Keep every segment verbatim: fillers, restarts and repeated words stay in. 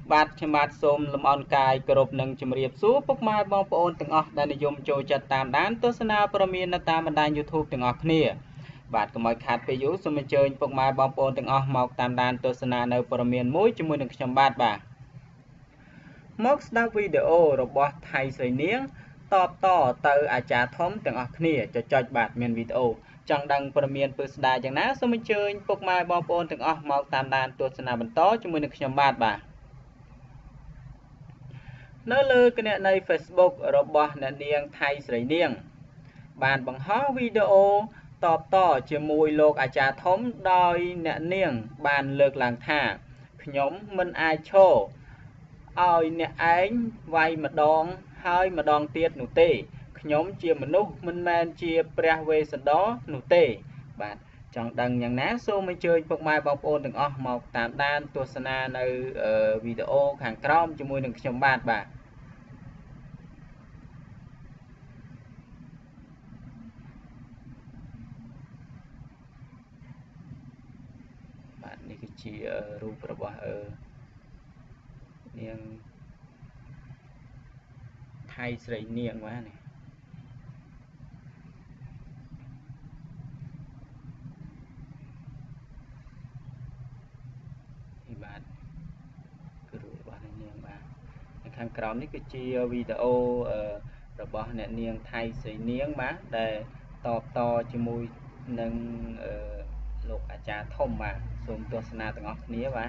បាទខ្ញុំបាទសូមលំអរកាយគោរពនឹងជម្រាបសួរពុកម៉ែបងប្អូនទាំងអស់ដែលនិយមចូលចិត្តតាមដានទស្សនាព័ត៌មាននៅតាមបណ្ដាញ YouTube ទាំងអស់គ្នាបាទកុំឲ្យខាតពេលយូរសូមអញ្ជើញពុកម៉ែបងប្អូនទាំងអស់មកតាមដានទស្សនានៅព័ត៌មានមួយជាមួយនឹងខ្ញុំបាទបាទមកស្ដាប់វីដេអូរបស់ថៃស្រីនាងតបតទៅអាចារ្យធំទាំងអស់គ្នាចុចចុចបាទមានវីដេអូចង់ដឹងព័ត៌មានពឹស្ដារយ៉ាងណាសូមអញ្ជើញពុកម៉ែបងប្អូនទាំងអស់មកតាមដានទស្សនាបន្តជាមួយនឹងខ្ញុំបាទបាទនៅលើគណនី Facebook របស់អ្នកនាងថៃស្រីនាងបានបង្ហោះវីដេអូតបតជាមួយលោកអាចារ្យធំដោយអ្នកនាងបានលើកឡើងថាខ្ញុំមិនអាចឈរឲ្យអ្នកឯងវាយម្ដងហើយម្ដងទៀតនោះទេខ្ញុំជាមនុស្សមិនមែនជាព្រះវេស្សន្តរនោះទេបាទចង់ដឹងយ៉ាងណាសូមអញ្ជើញពុកម៉ែបងប្អូនទាំងអស់មកតាមដានទស្សនានៅវីដេអូខាងក្រោមជាមួយនឹងខ្ញុំបាទបាទបាទនេះគឺជារូបរបស់នាងថៃស្រីនាងបាទនេះបាទគឺរូបរបស់នាងបាទខាងក្រោមនេះគឺជាវីដេអូរបស់អ្នកនាងថៃស្រីនាងបាទដែលតបតជាមួយនឹងលោកអាចារ្យធំបាទសូមទស្សនាទាំងអស់គ្នាបាទ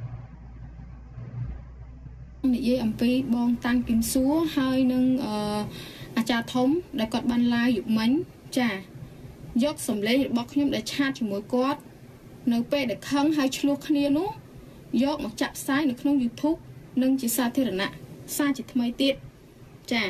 និយាយអំពីបងតាំងគឹមសួរហើយនឹងអាចារ្យធំដែលគាត់បានឡាយយុគមិញចាយកសម្លេងរបស់ខ្ញុំដែលឆាតជាមួយគាត់នៅពេលដែលខឹងហើយឆ្លោះគ្នានោះយកមកចាក់ផ្សាយនៅក្នុង YouTube និងជាសាធារណៈសារជាថ្មីទៀតចា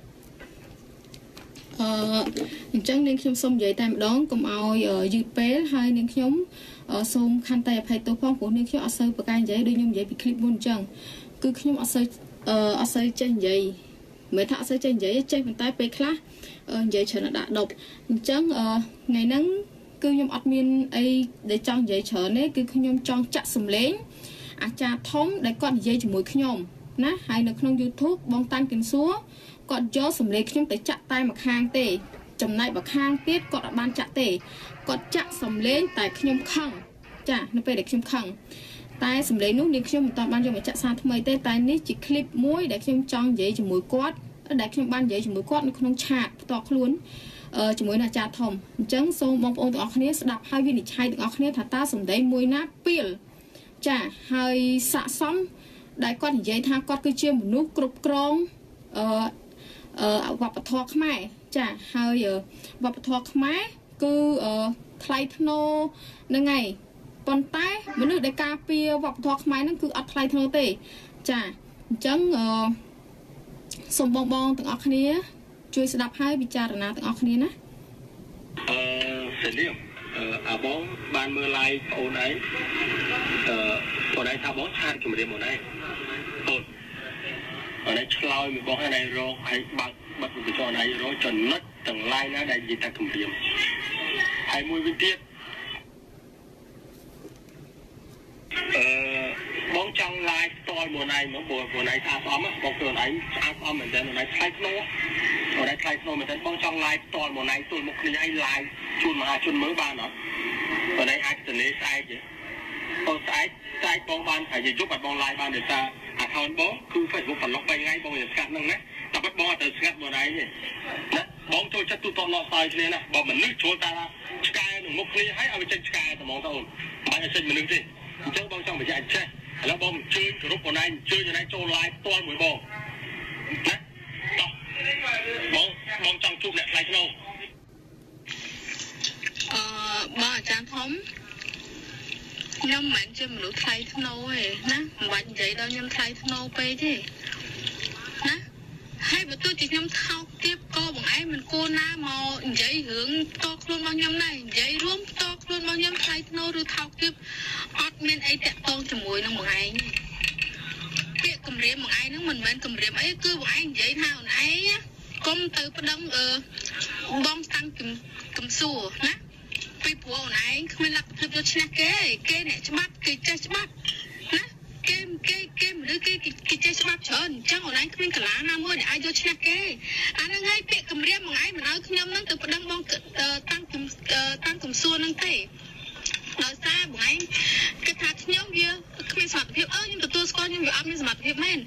អឺអញ្ចឹងនាងខ្ញុំសូមនិយាយតែម្ដងកុំឲ្យយឺតពេលហើយនាងខ្ញុំសូមខន្តីអភ័យទោសផងព្រោះនាងខ្ញុំអត់សូវប្រកែកនិយាយដូចខ្ញុំនិយាយពីคลิปមុនអញ្ចឹងគឺខ្ញុំអត់សូវអត់សូវចេះនិយាយមិនថាអត់សូវចេះនិយាយចេះប៉ុន្តែពេលខ្លះនិយាយច្រើនដាក់ដប់អញ្ចឹងថ្ងៃហ្នឹងគឺខ្ញុំអត់មានអីដែលចង់និយាយច្រើនទេគឺខ្ញុំចង់ចាក់សម្លេងអាចារ្យធំដែលគាត់និយាយជាមួយខ្ញុំណាហើយនៅក្នុង YouTube បងតាំងគឹមសួរគាត់យកសម្លេងខ្ញុំទៅចាក់តែម្ខាងទេចំណែកម្ខាងទៀតគាត់អត់បានចាក់ទេគាត់ចាក់សម្លេងតែខ្ញុំខឹងចានៅពេលដែលខ្ញុំខឹងតែសម្លេងនោះនាងខ្ញុំមិនតាន់បានយកមកចាក់សារថ្មីទេតែនេះជាคลิปមួយដែលខ្ញុំចង់និយាយជាមួយគាត់ដែលខ្ញុំបាននិយាយជាមួយគាត់នៅក្នុងឆាតផ្ទាល់ខ្លួនជាមួយនឹងអាចារ្យធំអញ្ចឹងសូមបងប្អូនទាំងអស់គ្នាស្ដាប់ហើយវិនិច្ឆ័យទាំងអស់គ្នាថាតើសម្ដីមួយណាពីលចាហើយស័ក្តិសមដែលគាត់និយាយថាគាត់គឺជាមនុស្សគ្រប់គ្រងអឺអឺវប្បធម៌ខ្មែរចាហើយវប្បធម៌ខ្មែរគឺថ្លៃថ្នូរនឹងឯងប៉ុន្តែមនុស្សដែលការពារវប្បធម៌ខ្មែរហ្នឹងគឺអត់ថ្លៃថ្នូរទេចាអញ្ចឹងអឺសូមបងបងទាំងអស់គ្នាជួយស្ដាប់ហើយពិចារណាទាំងអស់គ្នាណាអឺសេនីអឺអាបងបានមើល live បងអូនឯងអឺបងឯងថាបងឆាតជំរាបបងឯងអូនបងឯងឆ្លើយមកបងឯងរងហើយបាក់បាត់វិចរណឯងរងចំណុចទាំង live ណាដែលនិយាយថាជំរាបហើយមួយវិញទៀតអឺបងចង់ live ផ្ទាល់មកណៃមកបងបងណៃស្អាតស្អំបងខ្លួនឯងស្អាតស្អំមែនតើណៃថ្លៃធ្នូបងណៃថ្លៃធ្នូមែនតើបងចង់ live ផ្ទាល់មកណៃទល់មុខគ្នាឲ្យ live ជូនមហាជនមើលបានអត់បងណៃអាចទៅលេស្អែកទេបងស្អែកស្អែកបងបានហើយយប់ឲ្យបង live បានដោយសារ account បងគឺ Facebook ប្រឡោះបីថ្ងៃបងវាស្កាត់ហ្នឹងណាតែបាត់បងអត់ទៅស្ងាត់បងណៃទេណាបងចូលចិត្តទូតតឡោះស្អែកគ្នាណាបើមនុស្សចូលតាឆ្កែនឹងមុខគ្នាឲ្យឲ្យចេញឆ្កែតែហ្មងតើអូនមិនឲ្យចេញមនុស្សទេអញ្ចឹងបងចង់បញ្ជាក់ចេះឥឡូវបងអញ្ជើញគ្រប់បងឯងអញ្ជើញបងឯងចូល live ផ្ទាល់មួយបងណាតោះបងបងចង់ជួបអ្នកថ្លៃធ្នូអឺបងអាចារ្យធំខ្ញុំមិនមែនជាមនុស្សថ្លៃធ្នូទេណាមិនបាច់និយាយដល់ខ្ញុំថ្លៃធ្នូពេកទេណាហើយបើទោះជាខ្ញុំថោកទាបក៏បងឯងមិនគួរណាមកនិយាយរឿងផ្ទាល់ខ្លួនរបស់ខ្ញុំដែរនិយាយរួមផ្ទាល់ខ្លួនរបស់ខ្ញុំថ្លៃធ្នូឬថោកទាបអត់មានអីតាក់ទងជាមួយនឹងបងឯងពាក្យគម្រាមបងឯងហ្នឹងមិនមែនគម្រាមអីគឺបងឯងនិយាយថាបងឯងកុំទៅប្តឹងអឺបងតាំងគឹមសួរណាពីព្រោះបងឯងគ្មានលក្ខភាពយកឈ្នះគេគេអ្នកច្បាប់គេចេះច្បាប់ណាគេគេគេមនុស្សគេគេចេះច្បាប់ច្រើនអញ្ចឹងអូនឯងគ្មានកលាណាមួយដែលអាចយកឈ្នះគេអានឹងឲ្យពាក្យគម្រាមមួយឯងមិនឲ្យខ្ញុំនឹងទៅប្តឹងបងតាំងតាំងកំសួរនឹងទេដោយសារបងឯងគិតថាខ្ញុំវាគ្មានសមត្ថភាពអើខ្ញុំទទួលស្គាល់ខ្ញុំវាអត់មានសមត្ថភាពមែន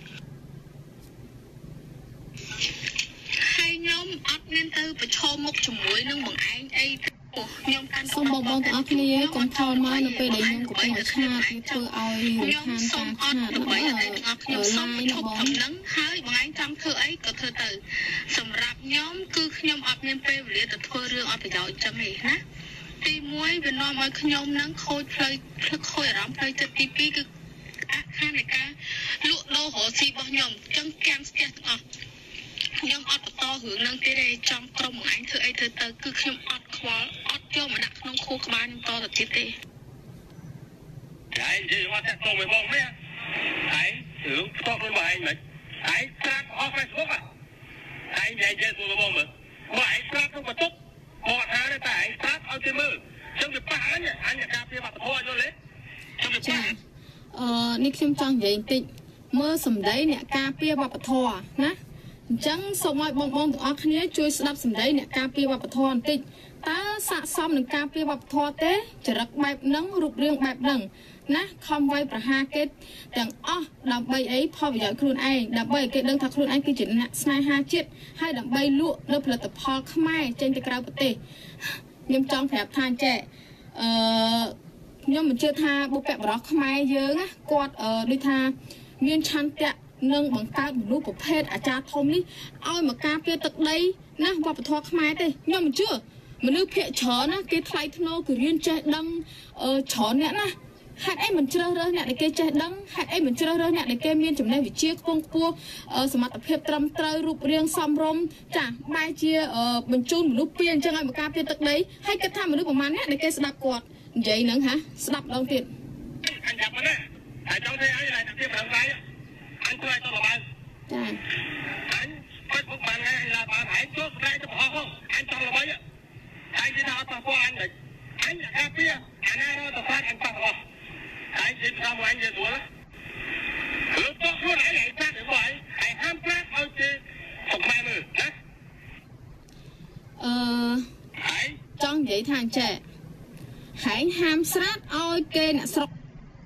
ហើយខ្ញុំអត់មានទៅប្រឈមមុខជាមួយនឹងបងឯងអីខ្ញុំកាន់សូមបងបងទាំងអស់គ្នាកុំថយមកនៅពេលដែលខ្ញុំកំពុងតែឆាតវាធ្វើឲ្យរំខានការឆាតរបស់ខ្ញុំសូមឈប់កំណឹងហើយបងឯងចង់ធ្វើអីក៏ធ្វើទៅសម្រាប់ខ្ញុំគឺខ្ញុំអត់មានពេលវេលាទៅធ្វើរឿងអត់ប្រយោជន៍ចឹងទេណាទីមួយវានាំឲ្យខ្ញុំនឹងខូចផ្លូវខូចអារម្មណ៍ផ្លូវចិត្តទីពីរគឺអាខាននៃការលក់ដូររកស៊ីរបស់ខ្ញុំចឹងកាំស្ទះទាំងអស់ខ្ញុំអត់បន្តរឿងនឹងទេទេចង់ក្រុមបងឯងធ្វើអីធ្វើទៅគឺខ្ញុំអត់ខ្វល់អត់យកមកដាក់ក្នុងខួរក្បាលខ្ញុំតទៅទៀតទេហើយនិយាយមកតាក់ទងមួយបងនេះហើយរឿងផ្ទាល់ខ្លួនបងឯងមិនហើយស្រាប់អស់ Facebook ហើយនិយាយទៅបងមើលបងឯងស្រាប់ក្នុងបន្ទប់មកថាតែឯងស្រាប់ឲ្យគេមើលចឹងវាប៉ះអញអញការពារវប្បធម៌យល់ទេចឹងវាប៉ះអឺនេះខ្ញុំចង់និយាយបន្តិចមើលសម្ដីអ្នកការពារវប្បធម៌ណាអញ្ចឹងសូមឲ្យបងបងទាំងអស់គ្នាជួយស្ដាប់សម្ដីអ្នកការពារវប្បធម៌បន្តិចតើស័ក្តិសមនឹងការពារវប្បធម៌ទេចរិតបែបហ្នឹងរូបរាងបែបហ្នឹងណាខំវាយប្រហារគេទាំងអស់ដើម្បីអីផលប្រយោជន៍ខ្លួនឯងដើម្បីឲ្យគេដឹងថាខ្លួនឯងគឺជាអ្នកស្នេហាជាតិហើយដើម្បីលក់នៅផលិតផលខ្មែរចេញទៅក្រៅប្រទេសខ្ញុំចង់ប្រាប់ថាអញ្ចេះអឺខ្ញុំមិនជឿថាបុព្វបុរសខ្មែរយើងណាគាត់អឺដូចថាមានឆន្ទៈនឹងបង្កើតមនុស្សប្រភេទអាចារ្យធំនេះឲ្យមកការពារទឹកដីណាវប្បធម៌ខ្មែរទេខ្ញុំមិនជឿមនុស្សភាគច្រើនណាគេថ្លៃថ្នូរគឺរៀនចេះដឹងអឺច្រើនអ្នកណាហេតុអីមិនជ្រើសរើសអ្នកដែលគេចេះដឹងហេតុអីមិនជ្រើសរើសអ្នកដែលគេមានចំណេះវិជ្ជាខ្ពង់ខ្ពស់សមត្ថភាពត្រឹមត្រូវរូបរាងសមរម្យចាបែរជាបញ្ជូនមនុស្សពីអញ្ចឹងឲ្យមកការពារទឹកដីហើយគិតថាមនុស្សប្រហែលអ្នកដែលគេស្ដាប់គាត់និយាយហ្នឹងហាស្ដាប់ម្ដងទៀតអញចាប់មកណាហើយចង់ធ្វើឲ្យlạiទៀតប្រឹងដៃអញធ្វើឲ្យទៅល្បើចាអញគាត់មកបានហើយឡាបានហើយចូលស្ដាយទៅបោះហោអញចង់ល្បីហើយគេថាអត់ប៉ះពាល់អញមិនអញការពារអាណារត់ទៅផ្លាត់អញប៉ះអស់ហើយនិយាយថាមកអញនិយាយស្រួលលើកទៅខ្លួនឯងឯងប្រាប់ទៅឯងឯងហាមប្រាប់ឲ្យគេសុំម៉ែមើលណាអឺហើយចង់និយាយថាអញ្ចេះហែងហាមស្រាតឲ្យគេអ្នកស្រុក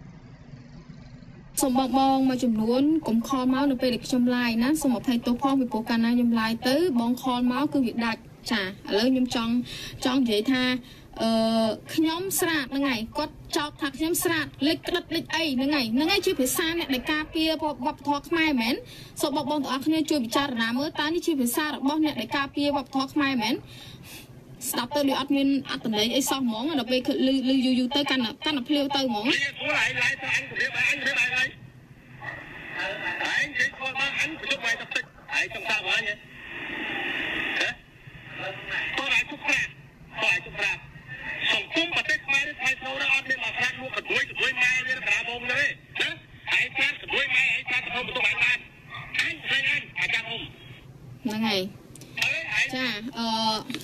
សូមបងបងមួយចំនួនកុំខលមកនៅពេលដែលខ្ញុំឡាយណាសូមអភ័យទោសផងពីព្រោះកាលណាខ្ញុំឡាយទៅបងខលមកគឺវាដាច់ចាឥឡូវខ្ញុំចង់ចង់និយាយថាអឺខ្ញុំស្រាតហ្នឹងហើយគាត់ចោទថាខ្ញុំស្រាតលេចក្តិតលេចអីហ្នឹងហើយហ្នឹងហើយជាភាសាអ្នកដែលការពារវប្បធម៌ខ្មែរមែនសូមបងបងទាំងអស់គ្នាជួយពិចារណាមើលតើនេះជាភាសារបស់អ្នកដែលការពារវប្បធម៌ខ្មែរមែនស្ដាប់ទៅដូចអត់មានអត្តន័យអីសោះហ្មងដល់ពេលលឺលឺយូរយូរទៅកាន់កាន់ភ្លាវទៅហ្មងនេះព្រោះឯងឡាយទៅអញគម្រាមអញគម្រាមឯងហើយឯងនិយាយខលមកអញប្រជុំឯងទៅតិចឯងចង់ថាបងអញហ៎តោះឯងជប់ប្រាប់តោះឯងជប់ប្រាប់សង្គមប្រទេសខ្មែរនេះថៃធ្នូដល់អត់មានមកប្រាក់លក់កដួយកដួយម៉ែវាក្រាបបងទេណាឯងប្រាក់កដួយម៉ែឯងប្រាក់ទៅបន្ទប់ឯងបានអញស្អីអញអាចារ្យខ្ញុំហ្នឹងហើយចាអឺ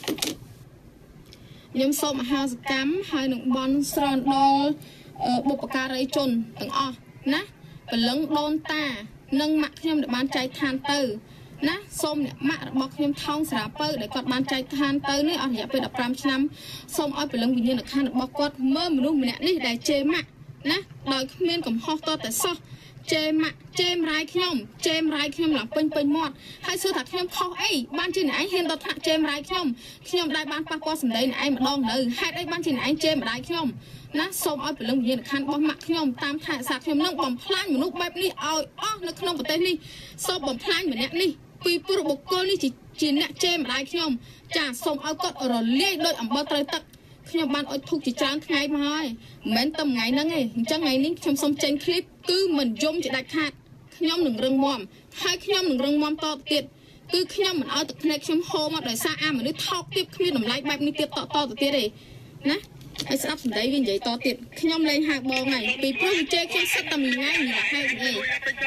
ខ្ញុំសូមមហាសកម្មហើយនឹងបនស្រន់ដល់បុព្វការីជនទាំងអស់ណាពលឹងដូនតានិងម៉ាក់ខ្ញុំដែលបានចែកឋានទៅណាសូមអ្នកម៉ាក់របស់ខ្ញុំថោងស្រាពៅដែលគាត់បានចែកឋានទៅនេះអស់រយៈពេលដប់ប្រាំឆ្នាំសូមឲ្យពលឹងវិញ្ញាណក្ខន្ធរបស់គាត់មើលមនុស្សម្នាក់នេះដែលជេរម៉ាក់ណាដោយគ្មានកំហុសតតែសោះជេរម៉ាក់ជេររាយខ្ញុំជេររាយខ្ញុំឡើងពេញពេញមាត់ហើយសួរថាខ្ញុំខុសអីបានជាអ្នកឯងហ៊ានដល់ថ្នាក់ជេររាយខ្ញុំខ្ញុំដែលបានប៉ះពាល់សម្ដីអ្នកឯងម្ដងនៅហេតុអីបានជាអ្នកឯងជេរម្ដាយខ្ញុំណាសូមឲ្យពលឹងវិញ្ញាណក្ខន្ធរបស់ម៉ាក់ខ្ញុំតាមថែរក្សាខ្ញុំនឹងបំផ្លាញមនុស្សបែបនេះឲ្យអស់នៅក្នុងប្រទេសនេះសូមបំផ្លាញម្នាក់នេះពីព្រោះបុគ្គលនេះជាអ្នកជេរម្ដាយខ្ញុំចាសូមឲ្យគាត់រលាយដោយអំបិលត្រូវទឹកខ្ញុំបានអុជធូបជាច្រើនថ្ងៃមកហើយមិនមែនតែថ្ងៃហ្នឹងទេអញ្ចឹងថ្ងៃនេះខ្ញុំសូមចេញឃ្លីបគឺមិនយំជាដាច់ខាតខ្ញុំនឹងរឹងមាំហើយខ្ញុំនឹងរឹងមាំតទៅទៀតគឺខ្ញុំមិនឲ្យទឹកភ្នែកខ្ញុំហូរមកដោយសារអាមនុស្សថោកទាបគ្មានតម្លៃបែបនេះទៀតតតទៅទៀតទេណាហើយស្ដាប់សម្ដីវានិយាយតទៀតខ្ញុំលែងហៅបងហើយពីព្រោះវាជេរខ្ញុំសិតតែមួយថ្ងៃនេះហេតុអីណាតែឯង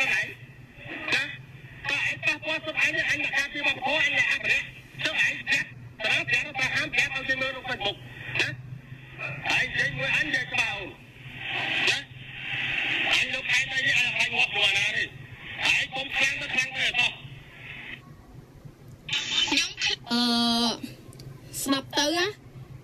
ប៉ះពាល់សុខអញអញមកការពីវប្បធម៌អញអភិរក្សចុះឯងប្រាប់ប្រាប់ប្រាប់ថាហាមប្រាប់ឲ្យគេមើលក្នុង Facebook ណាឯងនិយាយមួយអញនិយាយក្បាលណាអញលោកខែទៅនេះអញអញងាប់ខ្លួនណាទេ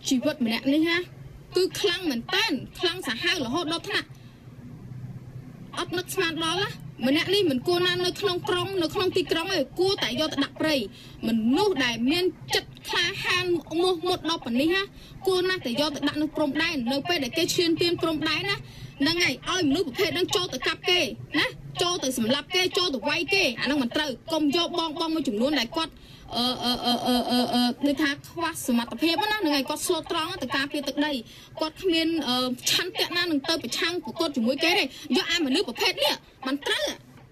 ជីវិតម្នាក់នេះណាគឺខ្លាំងមែនតើខ្លាំងសាហាវរហូតដល់ថ្នាក់អត់នឹកស្មានដល់ណាម្នាក់នេះមិនគួរណានៅក្នុងក្រុងនៅក្នុងទីក្រុងឯងគួរតែយកទៅដាក់ព្រៃមនុស្សដែលមានចិត្តក្លាហានមោះមុតដល់ប៉ុណ្នេះណាគួរណាស់តែយកទៅដាក់នៅព្រំដែននៅពេលដែលគេឈានទានព្រំដែនណាហ្នឹងហើយឲ្យមនុស្សប្រភេទហ្នឹងចូលទៅកាប់គេណាចូលទៅសម្លាប់គេចូលទៅវាយគេអាហ្នឹងមិនត្រូវកុំយកបងបងមួយចំនួនដែលគាត់អឺអឺអឺអឺអឺអឺដូចថាខ្វះសមត្ថភាពណាហ្នឹងហើយគាត់ស្លូតត្រង់ទៅការពារទឹកដីគាត់គ្មានឆន្ទៈណានឹងទៅប្រឆាំងប្រកួតជាមួយគេទេយកអាមនុស្សប្រភេទនេះមិនត្រូវ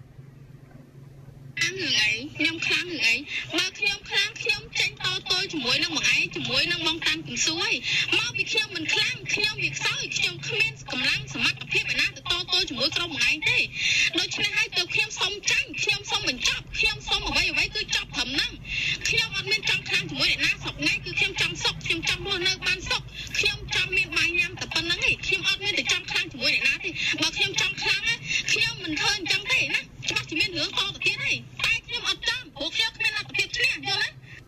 អាហ្នឹងអីខ្ញុំខ្លាំងហ្នឹងអីបើខ្ញុំខ្លាំងខ្ញុំចេញតទល់ជាមួយនឹងបងឯងជាមួយនឹងបងតាន់កំសួយមកពីខ្ញុំមិនខ្លាំងខ្ញុំវាខ្សោយខ្ញុំគ្មានកម្លាំងសមត្ថភាពឯណាទៅតទល់ជាមួយក្រុមបងឯងទេដូច្នេះហើយទៅខ្ញុំសុំចាញ់ខ្ញុំសុំបញ្ចប់ខ្ញុំសុំអ្វីអ្វីគឺចប់ត្រឹមហ្នឹងខ្ញុំអត់មានចង់ខ្លាំងជាមួយអ្នកណាស្រុកថ្ងៃគឺខ្ញុំចង់សុខខ្ញុំចង់រស់នៅបានសុខខ្ញុំចង់មានបាយញ៉ាំតែប៉ុណ្្នឹងឯងខ្ញុំអត់មានតែចង់ខ្លាំងជាមួយអ្នកណាទេបើខ្ញុំចង់ខ្លាំងខ្ញុំមិនធ្វើអញ្ចឹងទេណាច្បាស់ជាមានរឿងតទៅទៀតទេតែខ្ញុំអត់ចង់ព្រោះខ្ញុំគ្មានលទ្ធភាពឈ្នះយល់ទេ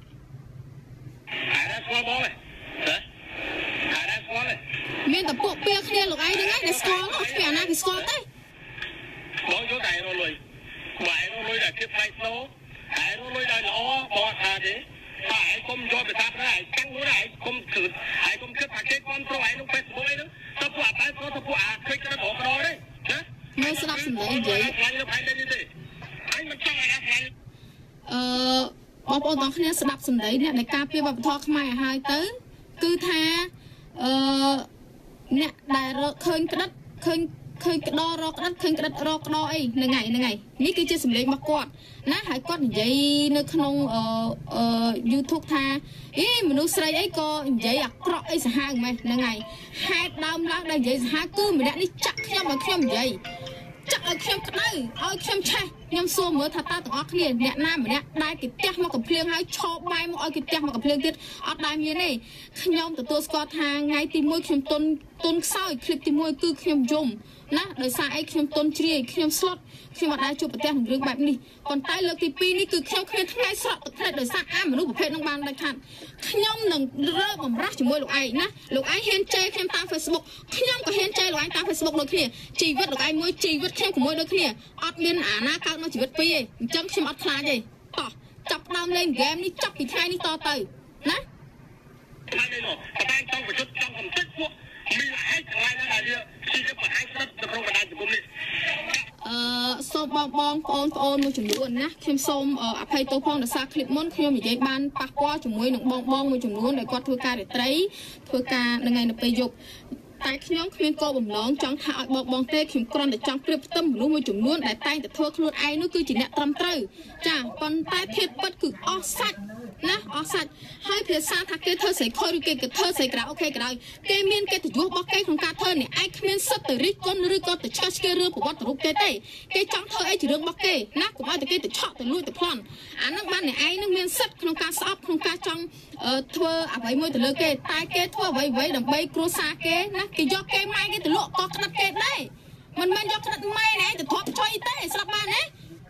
ហើយដល់ស្គាល់បងទេហើយដល់ស្គាល់ទេមានតែពួកពៀគ្នាលោកឯងហ្នឹងឯងដែលស្គាល់នោះគ្មានអាណាគេស្គាល់ទេបងយល់តែរលុយបាយរលុយតែភាពផ្លៃស្នូហើយរលុយដល់ល្អបងអត់ថាទេហើយកុំយកទៅថាដែរតាំងនោះដែរកុំគិតហើយកុំគិតថាគេគ្រប់គ្រងឯងក្នុង Facebook អីហ្នឹងទៅពួកអាបែបទៅពួកអាឃើញទៅបងក្រទេណាមើលស្ដាប់សម្លេងនិយាយអញមិនចង់ឲ្យណាខ្លាំងអឺបងប្អូនទាំងគ្នាស្ដាប់សម្លេងអ្នកដែលការពារវប្បធម៌ខ្មែរឲ្យហើយទៅគឺថាអឺអ្នកដែលឃើញក្តិតឃើញឃើញក្តររកក្តិតឃើញក្តិតរកក្តរអីហ្នឹងហើយហ្នឹងហើយនេះគឺជាសម្លេងរបស់គាត់ណាហើយគាត់និយាយនៅក្នុងអឺអឺ YouTube ថាអីមនុស្សស្រីអីក៏និយាយអាក្រក់អីសាហាវម៉េះហ្នឹងហើយហេតុដើមឡើងដែលនិយាយសាហាវគឺម្នាក់នេះចាក់ខ្ញុំឲ្យខ្ញុំនិយាយចាក់ឲ្យខ្ញុំក្តៅឲ្យខ្ញុំឆេះខ្ញុំសួរមើលថាតើទាំងអស់គ្នាអ្នកណាម្នាក់ដែលគេផ្ទះមកកំភ្លៀងហើយឈប់បាយមកឲ្យគេផ្ទះមកកំភ្លៀងទៀតអត់ដែលមានទេខ្ញុំទទួលស្គាល់ថាថ្ងៃទីមួយខ្ញុំទុនទុនខ្សោយคลิปទីមួយគឺខ្ញុំយំណាដោយសារអីខ្ញុំទុនជ្រាយខ្ញុំស្លុតខ្ញុំអត់ដែលជួបប្រទះនឹងរឿងបែបនេះប៉ុន្តែលើកទីពីរនេះគឺខ្ញុំគ្មានថ្ងៃស្រក់ទឹកភ្នែកដោយសារអាមនុស្សប្រភេទនឹងបានដាច់ខាតខ្ញុំនឹងរើបំរាស់ជាមួយលោកឯងណាលោកឯងហ៊ានចែកខ្ញុំតាម Facebook ខ្ញុំក៏ហ៊ានចែកលោកឯងតាម Facebook ដូចគ្នាជីវិតលោកឯងមួយជីវិតខ្ញុំជាមួយដូចគ្នាអត់មានអាណាកើតមកជីវិតពីរទេអញ្ចឹងខ្ញុំអត់ខ្លាចទេតោះចាប់ដើមលេងហ្គេមនេះចាប់ពីថ្ងៃនេះតទៅណាថ្ងៃនេះមកតែចង់ប្រយុទ្ធចង់កំទេចពួកមានហេតុខ្លាំងណាស់ដែលជាជាបង្ហាញស្រិតនៅក្នុងបណ្ដាញសង្គមនេះអឺសូមបងបងប្អូនប្អូនមួយចំនួនណាខ្ញុំសូមអភ័យទោសផងដោយសារคลิปមុនខ្ញុំនិយាយបានប៉ះពាល់ជាមួយនឹងបងបងមួយចំនួនដែលគាត់ធ្វើការរាត្រីធ្វើការនៅថ្ងៃនៅពេលយប់តែខ្ញុំគ្មានគោលបំណងចង់ថាឲ្យបងបងទេខ្ញុំគ្រាន់តែចង់ប្រៀបផ្ទឹមមនុស្សមួយចំនួនដែលតែងតែធ្វើខ្លួនឯងនោះគឺជាអ្នកត្រឹមត្រូវចាប៉ុន្តែភាពពិតគឺអស់សាច់ណាអស់សាច់ហើយភាសាថាគេធ្វើស្រីខុសឬគេធ្វើស្រីក្រៅអូខេក៏ដោយគេមានកិត្តិយសរបស់គេក្នុងការធ្វើនេះឯងគ្មានសិទ្ធិទៅរិះគន់ឬក៏ទៅឆ្កឹះឆ្កេរឿងប្រវត្តិរូបគេទេគេចង់ធ្វើអីជារឿងរបស់គេណាកុំឲ្យតែគេទៅឆក់ទៅលួចទៅប្លន់អានឹងបានអ្នកឯងនឹងមានសិទ្ធិក្នុងការស្អប់ក្នុងការចង់ធ្វើអ្វីមួយទៅលើគេតែគេធ្វើអ្វីអ្វីដើម្បីគ្រួសារគេណាគេយកគេម៉ែគេទៅលក់ក៏ក្តិតគេដែរមិនមែនយកក្តិតម៉ែឯងទៅធប់ចុយទេស្លាប់បានទេ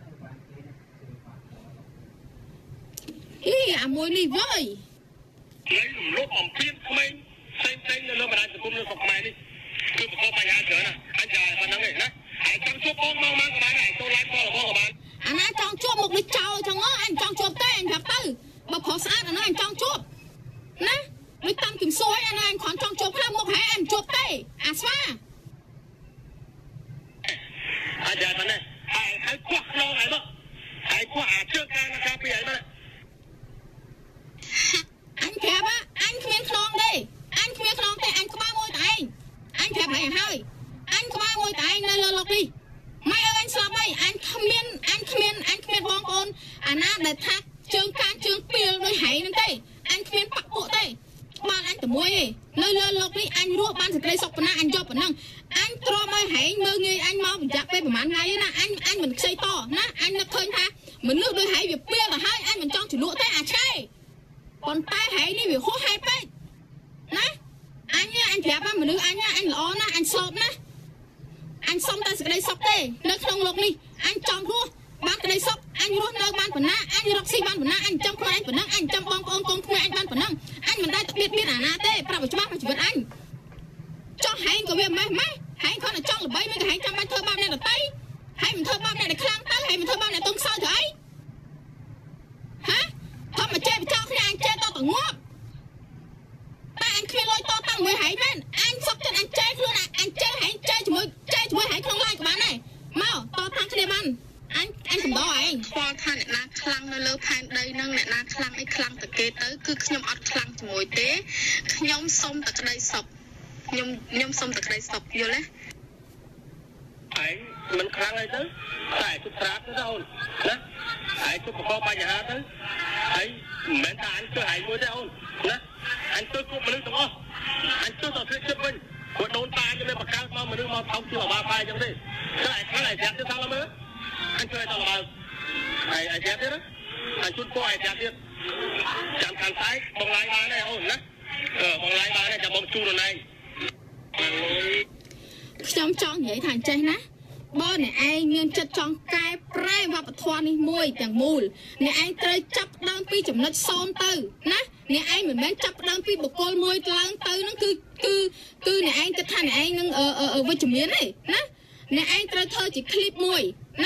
អីអាមួយនេះវើយលេងរំលោភអំពាវក្មេងផ្សេងផ្សេងនៅលើបណ្ដាញសង្គមនៅស្រុកខ្មែរនេះគឺបង្កបញ្ហាច្រើនណាស់អញចាប៉ុណ្ណឹងឯណាហើយចង់ជួបបងមកមកក៏បានដែរចូល live ផងរបស់ក៏បានអាណាចង់ជួបមុខនេះចោលចឹងអញចង់ជួបទេអញប្រាប់ទៅបើប្រុសស្អាតអាណាអញចង់ជួបណាដូចតាមគឹមសួយអាណាអញគ្រាន់ចង់ជួបខ្លះមុខហែអញជួបទេអាស្វាអញចាប៉ុណ្ណឹងហើយហើយខ្វះខ្នងហើយមកហើយខ្វះអាជើងការណាការពីហើយមកអញប្រាប់អញគ្មានខ្នងទេអញគ្មានខ្នងទេអញក្បាលមួយតែឯងអញប្រាប់ហើយហើយអញក្បាលមួយតែឯងនៅលើលោកនេះម៉ែអើយស្លាប់ហើយអញគ្មានអញគ្មានអញគ្មានបងប្អូនអាណាដែលថាជើងការជើងពីលដូចហែងហ្នឹងទេអញគ្មានបាក់ពួកទេបានអញតែមួយទេនៅលើលោកនេះអញរស់បានសេចក្តីសុខប៉ុណ្ណាអញយកប៉ុណ្ណឹងអញទ្រាំឲ្យហែងមើលងាយអញមករយៈពេលប្រហែលថ្ងៃណាអញអញមិនខ្ចីតណាអញនឹកឃើញថាមនុស្សដូចហែងវាពីលទៅហើយអញមិនចង់ជ្រលក់ទេអាឆេប៉ុន្តែហែងនេះវាហួសហេតុពេកណាអញអញប្រាប់មនុស្សអញអញល្អណាស់អញស្លូតណាស់អញសុំតែសេចក្តីសុខទេនៅក្នុងលោកនេះអញចង់រស់បានក្តីសុខអញរស់នៅបានប៉ុណ្ណាអញរកស៊ីបានប៉ុណ្ណាអញចាំខ្លួនអញប៉ុណ្ណឹងអញចាំបងប្អូនកូនក្មួយអញបានប៉ុណ្ណឹងអញមិនដែលទៅ biết biết à na tê pra một chút mà chỉ biết anh cho hay có việc mấy mấy hay con là trong là bay mấy cái hay trong ban thơ bao này là tay hay mình thơ bao này là khang tay hay mình thơ bao này tung sao thế hả thôi mà chơi cho cái anh chơi to tận ngót ta anh khi lôi to tăng mới hãy bên anh sắp chân anh chơi luôn à anh chơi hãy chơi chỉ mới chơi chỉ mới hãy không like của bạn này mau to tăng cái bạn anh anh cầm đó anh qua thằng này na khăng nơi lơ pan đây nâng này na khăng ấy khăng từ kế tới cứ nhom ọt khăng chỉ mồi té nhom xông từ đây sập nhom nhom xông từ đây sập vô lấy anh mình khăng ấy tới tại chụp trap tới đâu nè anh chụp có bao nhiêu tới anh mẹ ta anh chơi hãy mua đâu nè anh chơi cũng mình đúng không anh chơi tao chơi chơi mình quần đồn ta cho nên bạc cao mà mình mà tháo chưa ba phai chẳng đi cái cái này dẹp chứ sao lắm nữa anh chơi tao là ai ai dẹp thế đó anh chút coi ai dẹp thế chạm thằng trái bóng lái ba này không nè ờ bóng lái ba này chạm bóng chu rồi này trong trong vậy thằng chơi nè bơ này anh miên chất trong cái prai và bật thoa đi môi chẳng mùi này anh chơi chấp đang pi chấm nứt son từ nè này anh mình bán chấp đang pi bột cồn môi lang từ nó cứ cứ cứ này anh cái thằng này anh đang ở ở ở với chấm miến này nè này anh chơi thơ chỉ clip môi nè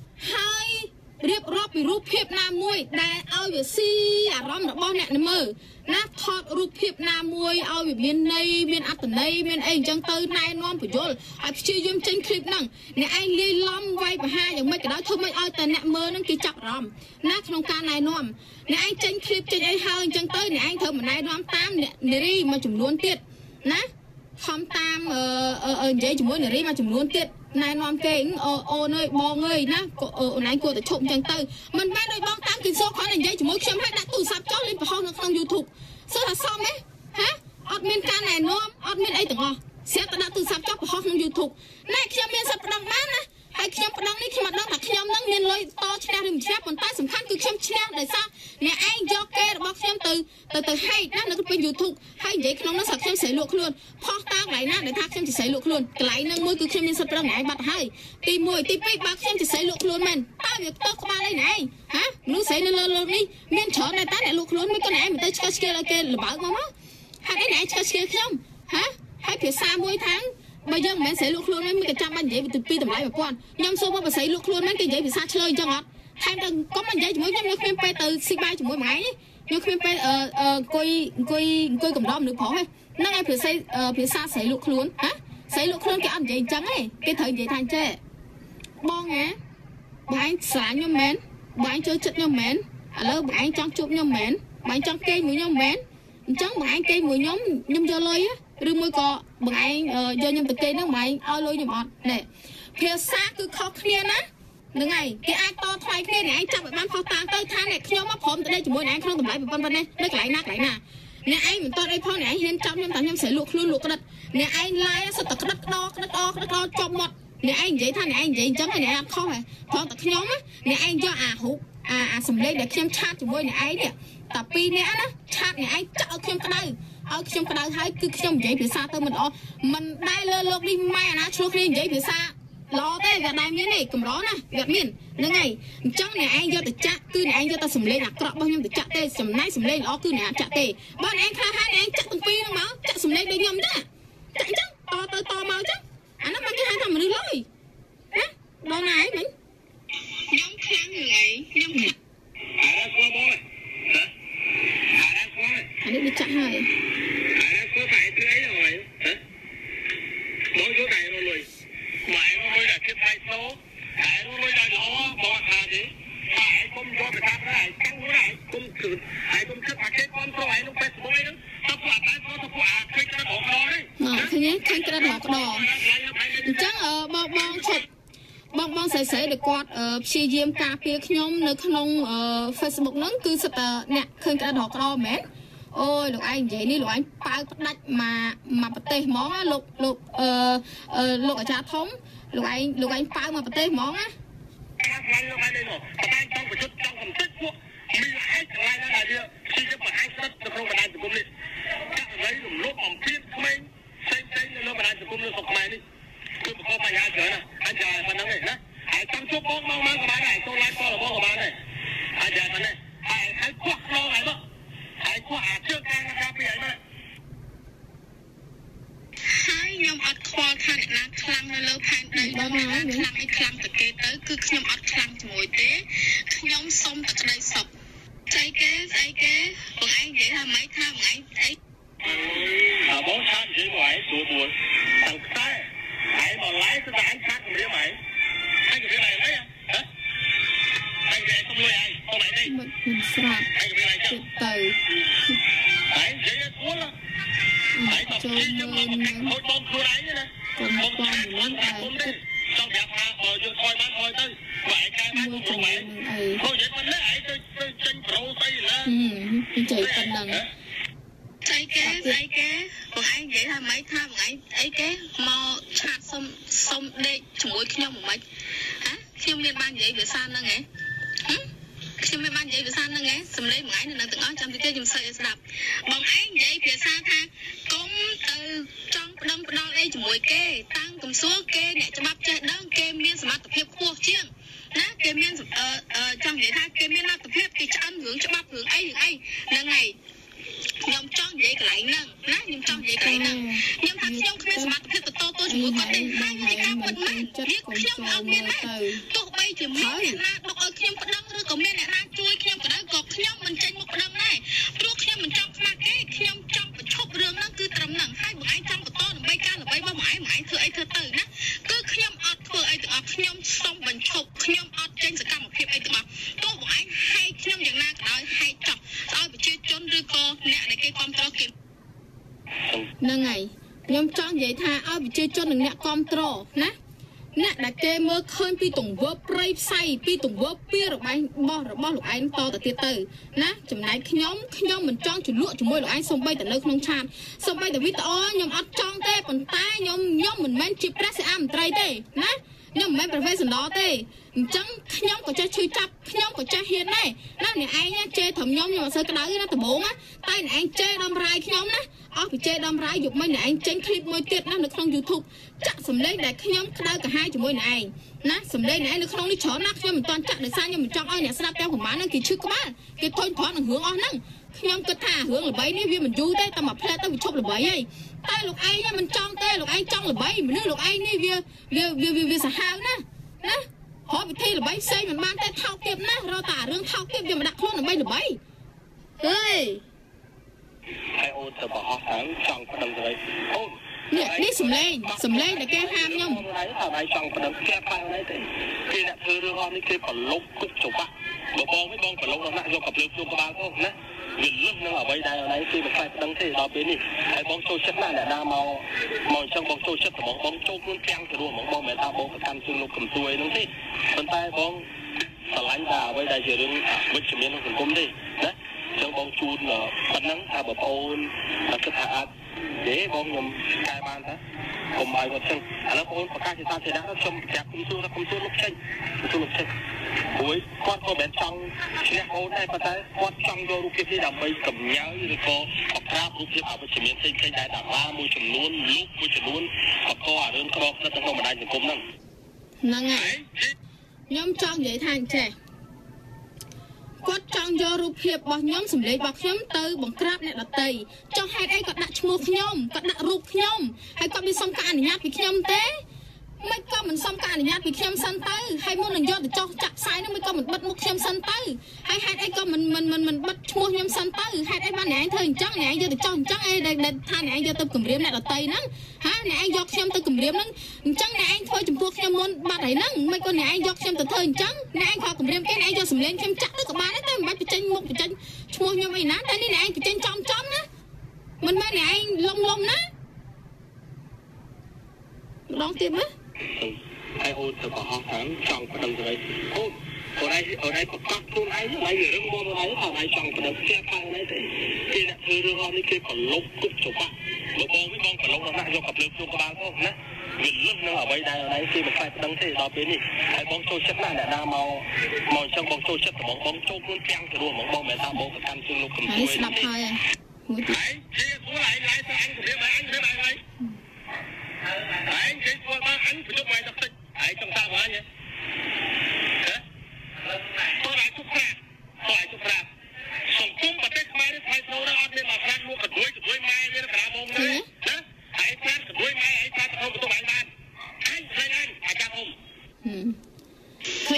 hai riệp rop bị rúp hiệp nam môi đại ao về si à rong đã bao nè mơ nè thọt rúp hiệp nam môi ao về miền này miền ắt này miền anh chẳng từ này non phải vô ai chơi game trên clip năng nè anh lê lom vay và haiอย่างmấy cái đó thôi mấy ao tận nè mơ nó kia chặt rong nè trong ca này non nè anh trên clip trên ai hơi chẳng tới nè anh thơ mà này non tam nè nè đi mà chủng luôn tiệt nè không tam ờ ờ vậy chủng muốn nè đi mà chủng luôn tiệt này non kê ô ô nơi bò người nè ở này của chụp chẳng từ mình bán đôi bong tám kinh số khó này giấy chỉ mỗi xem hai đã tụ sập cho lên vào trong YouTube sao là xong ấy hả admin ca này nó admin ấy tưởng à sẽ đã tụ sập cho vào trong YouTube này khi mình sập đăng bán nè hay khi mình đăng đi khi mà đăng thật khi mình đăng lên lôi to cho nên mình chép mình tay sủng khăn cứ xem chép để sao nè anh do kê bọc xem từ từ từ hay nó nó bên YouTube hay vậy khi nó sập xem sẽ luộc luôn phó tao lại nè để thắc xem chỉ sẽ luộc luôn lại nâng môi cứ khi mình sập đăng này bật hay tìm mùi tìm bay bọc xem chỉ sẽ luộc luôn mình tao việc tao có ba đây này hả nó sẽ lên lên đi miên chở này tao lại luộc luôn mấy cái này mình tới chơi kia là kia là bảo mà hai cái này chơi kia không hả hay phía xa mỗi tháng bây giờ mình sẽ luộc luôn mấy cái trăm anh vậy từ pi tầm lại một con nhâm số mà sẽ luộc luôn mấy cái vậy bị xa chơi cho ngọt thay đừng có mình vậy mỗi nhâm nhâm khuyên pe từ xi bay chỉ mỗi ngày nhâm khuyên pe ờ ờ coi coi coi cầm đom được phỏ hay nó em phía xây phía xa sẽ luộc luôn hả sẽ luộc luôn cái ăn vậy trắng ấy cái thời vậy thành chơi bon á bọn anh xả nhâm mến bọn anh chơi chất nhâm mến à lỡ bọn anh trong chụp nhâm mến bọn anh trong cây mũi nhâm mến trắng bọn anh cây mũi nhóm nhâm cho lơi á rư môi cọ bọn anh do nhâm từ cây nó mà anh ao lôi nhâm ọt nè phía xa cứ khó khăn á đừng ngày cái ai to thoai kia này anh chăm ở ban phao tang tới tháng này khi mà phom tới đây chỉ mỗi này anh không tầm lại bên bên này nó lại nát lại nè nè anh mình to đây phao này anh hiên trong nhâm tạm nhâm sẽ luộc luôn luộc cái đất nè anh lai sao tập cái đất đo cái đất đo cái đất đo trong một nè anh vậy thằng này anh vậy chấm này nè ăn khó hả phao tập nhóm á nè anh do à hụt à à sầm lên để xem chat chỉ mỗi này ấy nè tập pi nè á chat này anh chọn xem cái đây ở trong cái đầu thấy cứ trong vậy phía xa tôi mình ó mình đai lơ lột đi mai à nó xuống đi vậy phía xa lo tới gạt đai miếng này cầm đó nè gạt miếng nữa ngày trong này anh do từ chặt cứ này anh do ta sầm lên là cọp bao nhiêu từ chặt tê sầm nái sầm lên ó cứ này chặt tê bọn anh khai hai này anh chặt từng pi nó máu chặt sầm lên đây nhầm đó chặt chắc to to to màu chắc anh nó mang cái hai thằng mình đi lôi hả đó này mình nhóm khăn người nhóm khăn ai đang qua bố hả ai đang qua anh đi chặt hơi ai đang có phải thứ ấy rồi hả mỗi chỗ này rồi rồi mày nó mới là tiếp hai số ai nó mới là nó bỏ hà gì ai không cho người ta cái này căng cái này không cứ ai không chấp cái con số ấy nó phải số ấy nữa tập quả bán số tập quả khai cái đó đó đấy ờ thế nhé khai cái đó đó chắc ở bao bao chụpបងបងស្រីស្រីដែលគាត់ព្យាយាមការពារខ្ញុំនៅក្នុង Facebook ហ្នឹងគឺសិតតែអ្នកឃើញក្តារក្រមែនអូយលោកឯងនិយាយនេះលោកឯងប៉ៅផ្ដាច់មកមកប្រទេសហ្មងណាលោកលោកអឺលោកអាចារ្យធំលោកឯងលោកឯងប៉ៅមកប្រទេសហ្មងណាថ្ងៃលោកឯងនេះមកប្រហែលចង់ប្រយុទ្ធចង់កំទេចពួកមានឯងឆ្លៃណាស់ដែលជាជាប្រហែលស្រិតនៅក្នុងបណ្ដាញសង្គមនេះករណីរំលោភបំពានក្មេងផ្សេងផ្សេងនៅបណ្ដាញសង្គមនៅស្រុកខ្មែរនេះគឺបង្កបញ្ហាច្រើនណាស់អាចតែប៉ុណ្្នឹងទេណាហើយចង់ជួបបងមកមកក៏បានដែរចូលឡាយក៏របស់ក៏បានដែរអាចតែប៉ុណ្្នេះហើយហើយខ្វះខ្លោហើយមកហើយខ្វះអាជើងការការពីអីមកគឺខ្ញុំអត់ខ្លាំងជាមួយទេខ្ញុំសុំតែក្តីសុខស្អីគេស្អីគេបងឯងនិយាយថាម៉េចថាបងឯងអីអើបងឆាតនិយាយមកឯងស្រួលស្រួលតាំងតែឯងមកឡាយទៅតែឯងឆាតគម្រាមឯងឯងគម្រាមឯងអីហ៎ឯងនិយាយសុំលុយឯងសុំឯងនេះមិនស្រាប់ឯងគម្រាមឯងចឹងទៅឯងនិយាយស្រួលឯងមកជិះខ្ញុំមកខូចបងខ្លួនឯងណាបងបងមិនឯងទេចង់ប្រាប់ថាបើយើងថយបានថយទៅបើឯងកែបានខ្លួនឯងហូចនិយាយមិនទេឯងទៅទៅចេញប្រូស្អីឡើយនិយាយប៉ុណ្ណឹងស្អីគេស្អីគេបងឯងនិយាយថាម៉េចថាបងឯងអីគេមកឆាតសុំសុំដេកជាមួយខ្ញុំមិនហ៎ខ្ញុំមានបាននិយាយភាសាហ្នឹងហ៎ខ្ញុំមានបាននិយាយភាសាហ្នឹងហ៎សំឡេងបងឯងនៅទាំងអស់ចាំតិចខ្ញុំសើចឲ្យស្ដាប់បងឯងនិយាយភាសាថាកុំទៅចង់ប្តឹងផ្ដាល់អីជាមួយគេតាំងកំសួរគេអ្នកច្បាប់ចេះដឹងគេមានសមត្ថភាពខ្ពស់ជាងណាគេមានអឺចង់និយាយថាគេមានលទ្ធភាពគេឆ្អិនរឿងច្បាប់រឿងអីរឿងអីហ្នឹងហើយខ្ញុំចង់និយាយកន្លែងហ្នឹងណាខ្ញុំចង់និយាយកន្លែងហ្នឹងខ្ញុំថាខ្ញុំគ្មានសមត្ថភាពទៅតទល់ជាមួយគាត់ទេហើយនិយាយការពិតមែនវាខ្ញុំអត់មានដែរទោះបីជាមានអ្នកណាដឹកឲ្យខ្ញុំប្តឹងឬក៏មានអ្នកណាជួយខ្ញុំក៏ដោយក៏ខ្ញុំមិនចេញមុខប្តឹងដែរព្រោះខ្ញុំមិនចង់ខ្មាស់គេខ្ញុំចង់បញ្ឈប់រឿងហ្នឹងគឺត្រឹមហ្នឹងហើយបងឯងចង់បន្តដើម្បីការល្បីរបស់បងឯងបងឯងធ្វើអីធ្វើទៅណាគឺខ្ញុំអត់ធ្វើអីទាំងអស់ខ្ញុំសុំបញ្ឈប់ខ្ញុំអត់ចេញសកម្មភាពអីទាំងអស់ទោះបងឯងហែកខ្ញុំយ៉ាងណាក៏ដោយហែកចោះឲ្យប្រជាជនឬក៏អ្នកដែលគេគ្រប់គ្រងគេហ្នឹងហើយខ្ញុំចង់និយាយថាឲ្យប្រជាជននិងអ្នកគ្រប់គ្រងណាអ្នកដែលគេមើលឃើញពីទង្វើព្រៃផ្សៃពីទង្វើពីរបស់របស់របស់លោកឯងតទៅទៀតទៅណាចំណែកខ្ញុំខ្ញុំមិនចង់ជលក់ជាមួយលោកឯងសំបីតែនៅក្នុងឆាតសំបីតែវីដេអូខ្ញុំអត់ចង់ទេប៉ុន្តែខ្ញុំខ្ញុំមិនមែនជាព្រះសិអាមន្ត្រីទេណាខ្ញុំមិនមែនប្រវេសន្តទេអញ្ចឹងខ្ញុំក៏ចេះឈឺចាប់ខ្ញុំក៏ចេះហ៊ានដែរណាអ្នកឯងជេរត្រឹមខ្ញុំខ្ញុំអត់សូវក្តៅទេណាដំបូងណាតែអ្នកឯងជេរដំរាយខ្ញុំណាអស់ពីជេរដំរាយយប់មិញអ្នកឯងចេញឃ្លីបមួយទៀតណានៅក្នុង YouTube ចាក់សម្លេងដែលខ្ញុំក្តៅកាហាយជាមួយអ្នកឯងណាសម្លេងអ្នកឯងនៅក្នុងនេះច្រើនណាស់ខ្ញុំមិនទាន់ចាក់ដោយសារខ្ញុំមិនចង់ឲ្យអ្នកស្ដាប់ទាំងប្រហែលហ្នឹងគេឈឺក្បាលគេធុញទ្រាន់នឹងរឿងអស់ហ្នឹងខ្ញុំគិតថារឿងល្បីនេះវាមិនយូរទេតែមកផ្លែទៅវាឈប់ល្បីហើយតែលោកឯងមិនចង់ទេលោកឯងចង់ល្បីមនុស្សលោកឯងនេះវាវាវាវាសាហាវណាណាហៅវិធីល្បីផ្សេងមិនបានតែថោកទាបណាស់រកតែរឿងថោកទាបវាមិនដាក់ខ្លួនដើម្បីល្បីហេហើយអូនទៅបោះហើយចង់ប្តឹងទៅអូននេះនេះសំឡេងសំឡេងដែលគេហាមខ្ញុំហើយថាដៃចង់ប្តឹងគេផៅនេះទេគេអ្នកធ្វើរឿងអស់នេះគេប្រឡុកគុកច្បាស់បើបងវិញបងប្រឡុកដល់ណាយកកភ្លើងជុំក្បាលផងណាវាលឹះនឹងអ្វីដែលណៃគេមិនខ្លាចប្តឹងទេដល់ពេលនេះហើយបងចូលចិត្តណាស់អ្នកណាមកមកអញ្ចឹងបងចូលចិត្តបងបងចូលខ្លួនទាំងទៅរួមបងបងមិនថាបងប្រកាន់ជើងលោកកំទួយហ្នឹងទេប៉ុន្តែបងស្រឡាញ់ថាអ្វីដែលជារឿងវិជ្ជមានក្នុងសង្គមទេណាអញ្ចឹងបងជូនប៉ុណ្ណឹងថាបងប្អូនគិតថាអាចទេបងខ្ញុំកែបានថាកុំឲ្យគាត់ចឹងឥឡូវបងប្រកាសជាសាធារណៈខ្ញុំប្រាប់គុំសួរថាគុំសួរលោកចេញគុំសួរលោកចេញព្រោះគាត់ក៏មិនចង់ឈ្នះអូនដែរប៉ុន្តែគាត់ចង់យករូបភាពនេះដើម្បីកំញើឬក៏អក្រាបរូបភាពអវិជ្ជមានផ្សេងៗដែលតារាមួយចំនួនលោកមួយចំនួនបង្កឲ្យរឿងក្របនៅក្នុងបណ្ដាញសង្គមហ្នឹងហ្នឹងហើយខ្ញុំចង់និយាយថាអញ្ចេះគាត់ចង់យករូបភាពរបស់ខ្ញុំសម្លេងរបស់ខ្ញុំទៅបង្ក្រាបអ្នកដទៃចង់ហេតុអីគាត់ដាក់ឈ្មោះខ្ញុំគាត់ដាក់រូបខ្ញុំហើយគាត់មានសុំការអនុញ្ញាតពីខ្ញុំទេមិនក៏មិនសុំការអនុញ្ញាតពីខ្ញុំសិនទៅហើយមុននឹងយកទៅចោះចាក់ផ្សាយនោះមិនក៏មិនបិទមុខខ្ញុំសិនទៅហើយហេតុអីក៏មិនមិនមិនមិនបិទឈ្មោះខ្ញុំសិនទៅហេតុអីបានអ្នកឯងធ្វើអញ្ចឹងអ្នកឯងយកទៅចោះអញ្ចឹងអីដែលថាអ្នកឯងយកទៅគម្រាមអ្នកដទៃហ្នឹងហាអ្នកឯងយកខ្ញុំទៅគម្រាមហ្នឹងអញ្ចឹងអ្នកឯងធ្វើចំពោះខ្ញុំមុនបាត់ហើយហ្នឹងមិនក៏អ្នកឯងយកខ្ញុំទៅធ្វើអញ្ចឹងអ្នកឯងខកគម្រាមគេអ្នកឯងយកសម្លេងខ្ញុំចាក់ទៅក៏បានដែរតែមិនបាច់បញ្ចេញមុខបញ្ចេញឈ្មោះខ្ញុំអីណាតែនេះអ្នកឯងបញ្ចេញចំចំណាមិនមែនអ្នកឯងលំលំណាម្ដងទៀតណាហើយអូនទៅបោះហើយចង់ប្តឹងទៅអូនអូនឯងអូនឯងប្រកាសខ្លួនឯងហើយរឿងមកអូនឯងថាឯងចង់ប្តឹងគេផៅនេះទេគេអ្នកធ្វើរឿងអស់នេះគេប្រឡុកគុកច្បាស់បើបងវិញបងប្រឡុកដល់ណាយកកភ្លើងជុំក្បាលផងណាវាលឹះនឹងអ្វីដែលអូនឯងគេមិនខ្លាចប្តឹងទេដល់ពេលនេះហើយបងចូលចិត្តណាស់អ្នកណាមកមកអញ្ចឹងបងចូលចិត្តបងបងចូលខ្លួនទាំងទៅរួមបងបងមិនថាបងប្រកាន់ជើងលោកកំទួយស្ដាប់ហើយមួយទៀតឯងជាស្រួលឯងឡាយទៅអញគម្រាមឯងទៅឯងហើយឯងគេស្គាល់បានអញប្រយុទ្ធមកដល់តិចឯងចង់តាមអញហ៎តោះឯងជុកប្រាតោះឯងជុកប្រាសង្គមប្រទេសខ្មែរនេះថៃធ្នូដល់អត់មានមកខ្លាចលក់កដួយកដួយម៉ែមានក្រាមងទេណាឯងខ្លាចកដួយម៉ែឯងខ្លាចទៅក្នុងបន្ទប់ឯងបានឯងខ្លាចឯងអាចារ្យអ៊ំឃ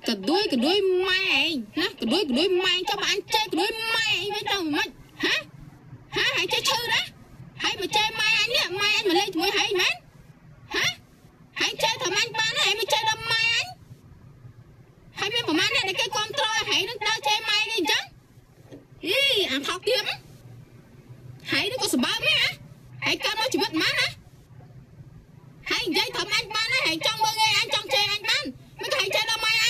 កដួយកដួយម៉ែឯងណាកដួយកដួយម៉ែចាំអញចេះកដួយម៉ែឯងវិញទៅមិនហ៎ហ៎ហើយចេះឈឺណាហើយមកចេះម៉ែអញនេះម៉ែអញមកលេងជាមួយហើយមែនហ៎ហើយចេះថាអញបានហើយមកចេះដល់ម៉ែអញហើយមានប្រហែលអ្នកដែលគេគ្រប់គ្រងហើយនឹងដើរចេះម៉ែគេអញ្ចឹងអីអាថោកទៀតហើយនឹងក៏សម្បើមហ៎ហើយកើតមកជីវិតម៉ែណាហើយនិយាយថាអញបានហើយចង់មើលងាយអញចង់ចេះអញបានមិនក៏ហើយចេះដល់ម៉ែអញ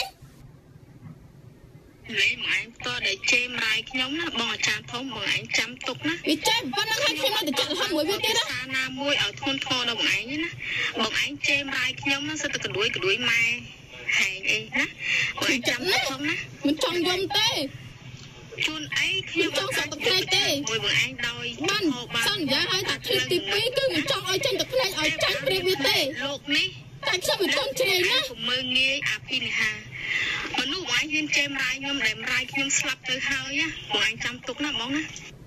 លេម៉ែតដែលជេមរាយខ្ញុំណាបងអាចារ្យធំបងឯងចាំទុកណាវាចេះប៉ុណ្ណឹងហើយខ្ញុំទៅចាក់លហឹកមួយវាទៀតណាសាណាមួយឲ្យធ្ងន់ធ្ងរដល់បងឯងណាបងឯងជេមរាយខ្ញុំណាសិតតែកដួយកដួយម៉ែហែងអីណាបងឯងចាំទុកផងណាមិនចង់យំទេជួនអីខ្ញុំចង់សក់ទឹកទេមួយបងឯងដោយបានសន្យាឲ្យតែទីទីពីរគឺមិនចង់ឲ្យចេញទឹកភ្នែកឲ្យចាញ់ព្រៀបវាទេលោកនេះតែខ្ញុំមិនចង់ជ្រាយណាមើលងាយអភិនិហាមនុស្សបងឯងហ៊ានចេមរាយខ្ញុំដែលរាយខ្ញុំស្លាប់ទៅហើយបងឯងចាំទុកណាបងណា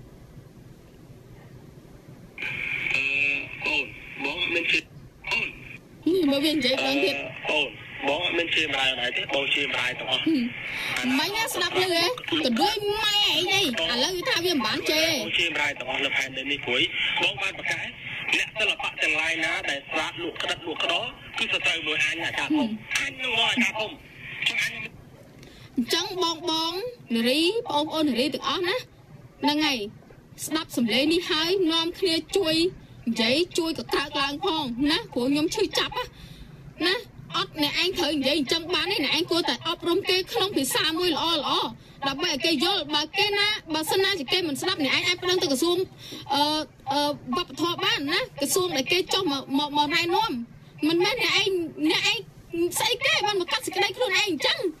អឺអូនបងមិនជិះអូននេះមកវិញនិយាយបងទៀតអូនបងមិនជិះរាយដែរទេបងជិះរាយទាំងអស់មិនណាស្ដាប់លឺហ៎ទៅដូចម៉ែឯងនេះឥឡូវវាថាវាមិនបានជេបងជិះរាយទាំងអស់លើផែនដីនេះព្រួយបងបានប្រកាសអ្នកសិល្បៈទាំងឡាយណាដែលស្រាតលក់ក្តិតលក់ក្តោគឺសត្រូវមួយអញអាចារ្យធំអញនឹងអាចារ្យធំចឹងអញអញ្ចឹងបងបងនារីបងប្អូននារីទាំងអស់ណាហ្នឹងហើយស្ដាប់សំឡេងនេះហើយនាំគ្នាជួយនិយាយជួយកក្រើកឡើងផងណាព្រោះខ្ញុំឈឺចាប់ណាអត់អ្នកឯងត្រូវនិយាយអញ្ចឹងបានទេអ្នកឯងគួរតែអប់រំគេក្នុងភាសាមួយល្អល្អដើម្បីឲ្យគេយល់បើគេណាបើសិនណាជាគេមិនស្ដាប់អ្នកឯងអាចប្តឹងទៅក្រសួងអឺអឺវប្បធម៌បានណាក្រសួងដែលគេចុះមកមកណែនាំមិនមែនអ្នកឯងអ្នកឯងស្អីគេបានមកកាត់សេចក្តីខ្លួនឯងអញ្ចឹង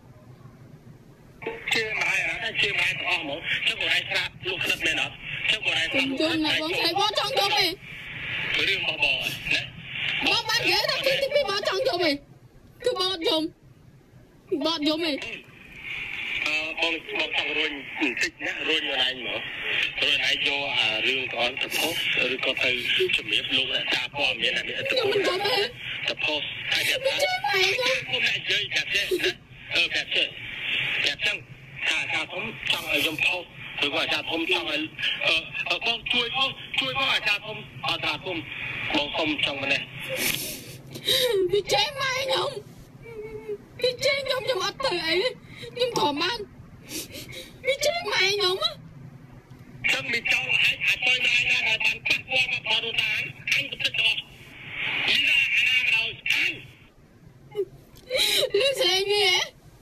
ជឿម៉ែអត់ជឿម៉ែទាំងអស់ហ្មងចុះបងឯងស្រាប់លក់ក្តិតមែនអត់ចុះបងឯងស្រាប់យល់ណាបងស្អីបងចង់យល់ទេរឿងរបស់បងណាបងបាននិយាយថាទីទីពីរបងចង់យល់ទេគឺបងអត់យល់បងអត់យល់ទេអឺបងបងចង់រួញបន្តិចណារួញខ្លួនឯងមករួញឯងយកអារឿងកូនទៅផុសឬក៏ទៅជំរាបលោកអ្នកតាព័ត៌មានអានេះទៅផុសទៅផុសហើយតែខ្ញុំនិយាយកាត់ចេះណាអឺកាត់ចេះកាត់ចឹងថាថាខ្ញុំចង់ឲ្យខ្ញុំផុសឬក៏អាចារ្យធំចង់ឲ្យអឺបងជួយផងជួយផងអាចារ្យធំអាចារ្យធំបងសុំចង់ម្នេះពីចេះម៉ែខ្ញុំពីចេះខ្ញុំខ្ញុំអត់ទៅអីខ្ញុំធំបានពីចេះម៉ែខ្ញុំចឹងមីចង់ឲ្យអាចទៅណៃណាដែលបានប៉ះពាល់មកបរិតានអញទៅទឹកអស់នេះណាអាណាដល់អញលឺស្អីនេះ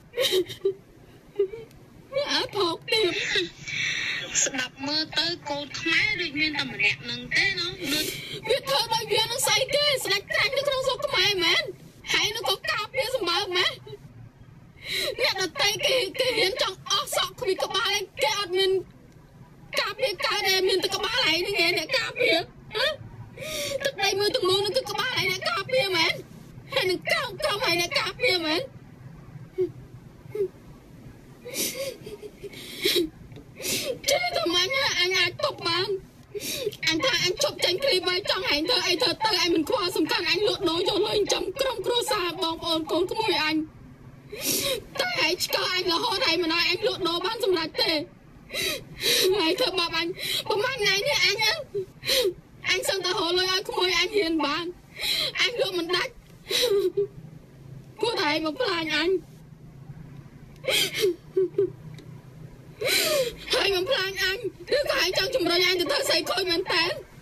អត់ថោកទៀតស្ដាប់មើលទៅកូនខ្មែរដូចមានតែម្នាក់នឹងទេណាដូចវាធ្វើដូចវានឹងស្អីគេស្ដេចក្រាញ់នៅក្នុងស្រុកខ្មែរមែនហើយនឹងក៏កាប់វាសម្បើមមែនអ្នកដតីគេគេហ៊ានចង់អស់សក់គ្មានក្បាលគេអត់មានកាប់វាកើតតែមានតែក្បាលឯងហ្នឹងឯងអ្នកកាប់វាទឹកដីមើលទាំងមូលនឹងគឺក្បាលឯងអ្នកកាប់វាមែនហើយនឹងកោកោឯងអ្នកកាប់វាមែនចេះតែម៉ាញ់អញអាចតបបានអញថាអញជប់ចាញ់គ្លីបហើយចង់ឯងធ្វើអីធ្វើទៅឯងមិនខ្វល់សំខាន់អញលក់ដូរយកលុយចំក្រុមគ្រួសារបងប្អូនកូនក្មួយអញតែឯងឆ្កល់អញរហូតឯងមិនឲ្យអញលក់ដូរបានសម្រេចទេហើយធ្វើបាបអញប្រហែលថ្ងៃនេះអញអញសឹងតែរកលុយឲ្យក្មួយអញហ៊ានបានអញលក់មិនដាច់គួរតែឯងមកផ្លាញអញហើយមិនផ្លាញអញឬក៏ឯងចង់ជំរុញអញទៅធ្វើស្អីខូចមែនតើ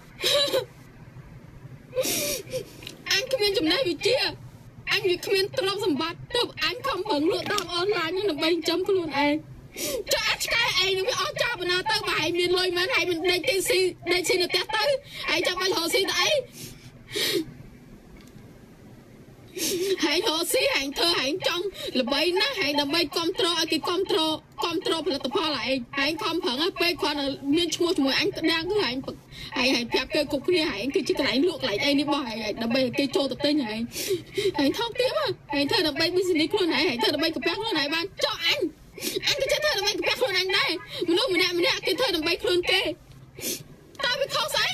អញគ្មានចំណេះវិជ្ជាអញវាគ្មានទ្រព្យសម្បត្តិទើបអញខំប្រឹងលក់តាមអនឡាញនឹងដើម្បីចិញ្ចឹមខ្លួនឯងចុះអាចឆ្កែឯងនឹងវាអស់ចោលបណ្ណាទៅបើឯងមានលុយមែនឯងមិនដេកទីស៊ីដេកស៊ីនៅផ្ទះទៅឯងចាំបាច់រកស៊ីទៅអីហែងរកស៊ីហែងធ្វើហែងចង់ល្បីណាស់ហែងដើម្បីគ្រប់គ្រងឲ្យគេគ្រប់គ្រងគ្រប់គ្រងផលិតផលឯងហែងខំប្រឹងឲ្យពេលគាត់មានឈ្មោះជាមួយអញក្តាំងគឺហែងហែងហែងប្រាប់គេគ្រប់គ្នាហែងគឺជាកន្លែងលក់កន្លែងអីនេះរបស់ហែងដើម្បីឲ្យគេចូលទៅទិញហែងហែងថោកទៀតហែងធ្វើដើម្បី business ខ្លួនហែងហែងធ្វើដើម្បីកាពះខ្លួនហែងបានចោះអញអញក៏ចេះធ្វើដើម្បីកាពះខ្លួនអញដែរមនុស្សម្នាក់ម្នាក់គេធ្វើដើម្បីខ្លួនគេតើវាខុសស្អី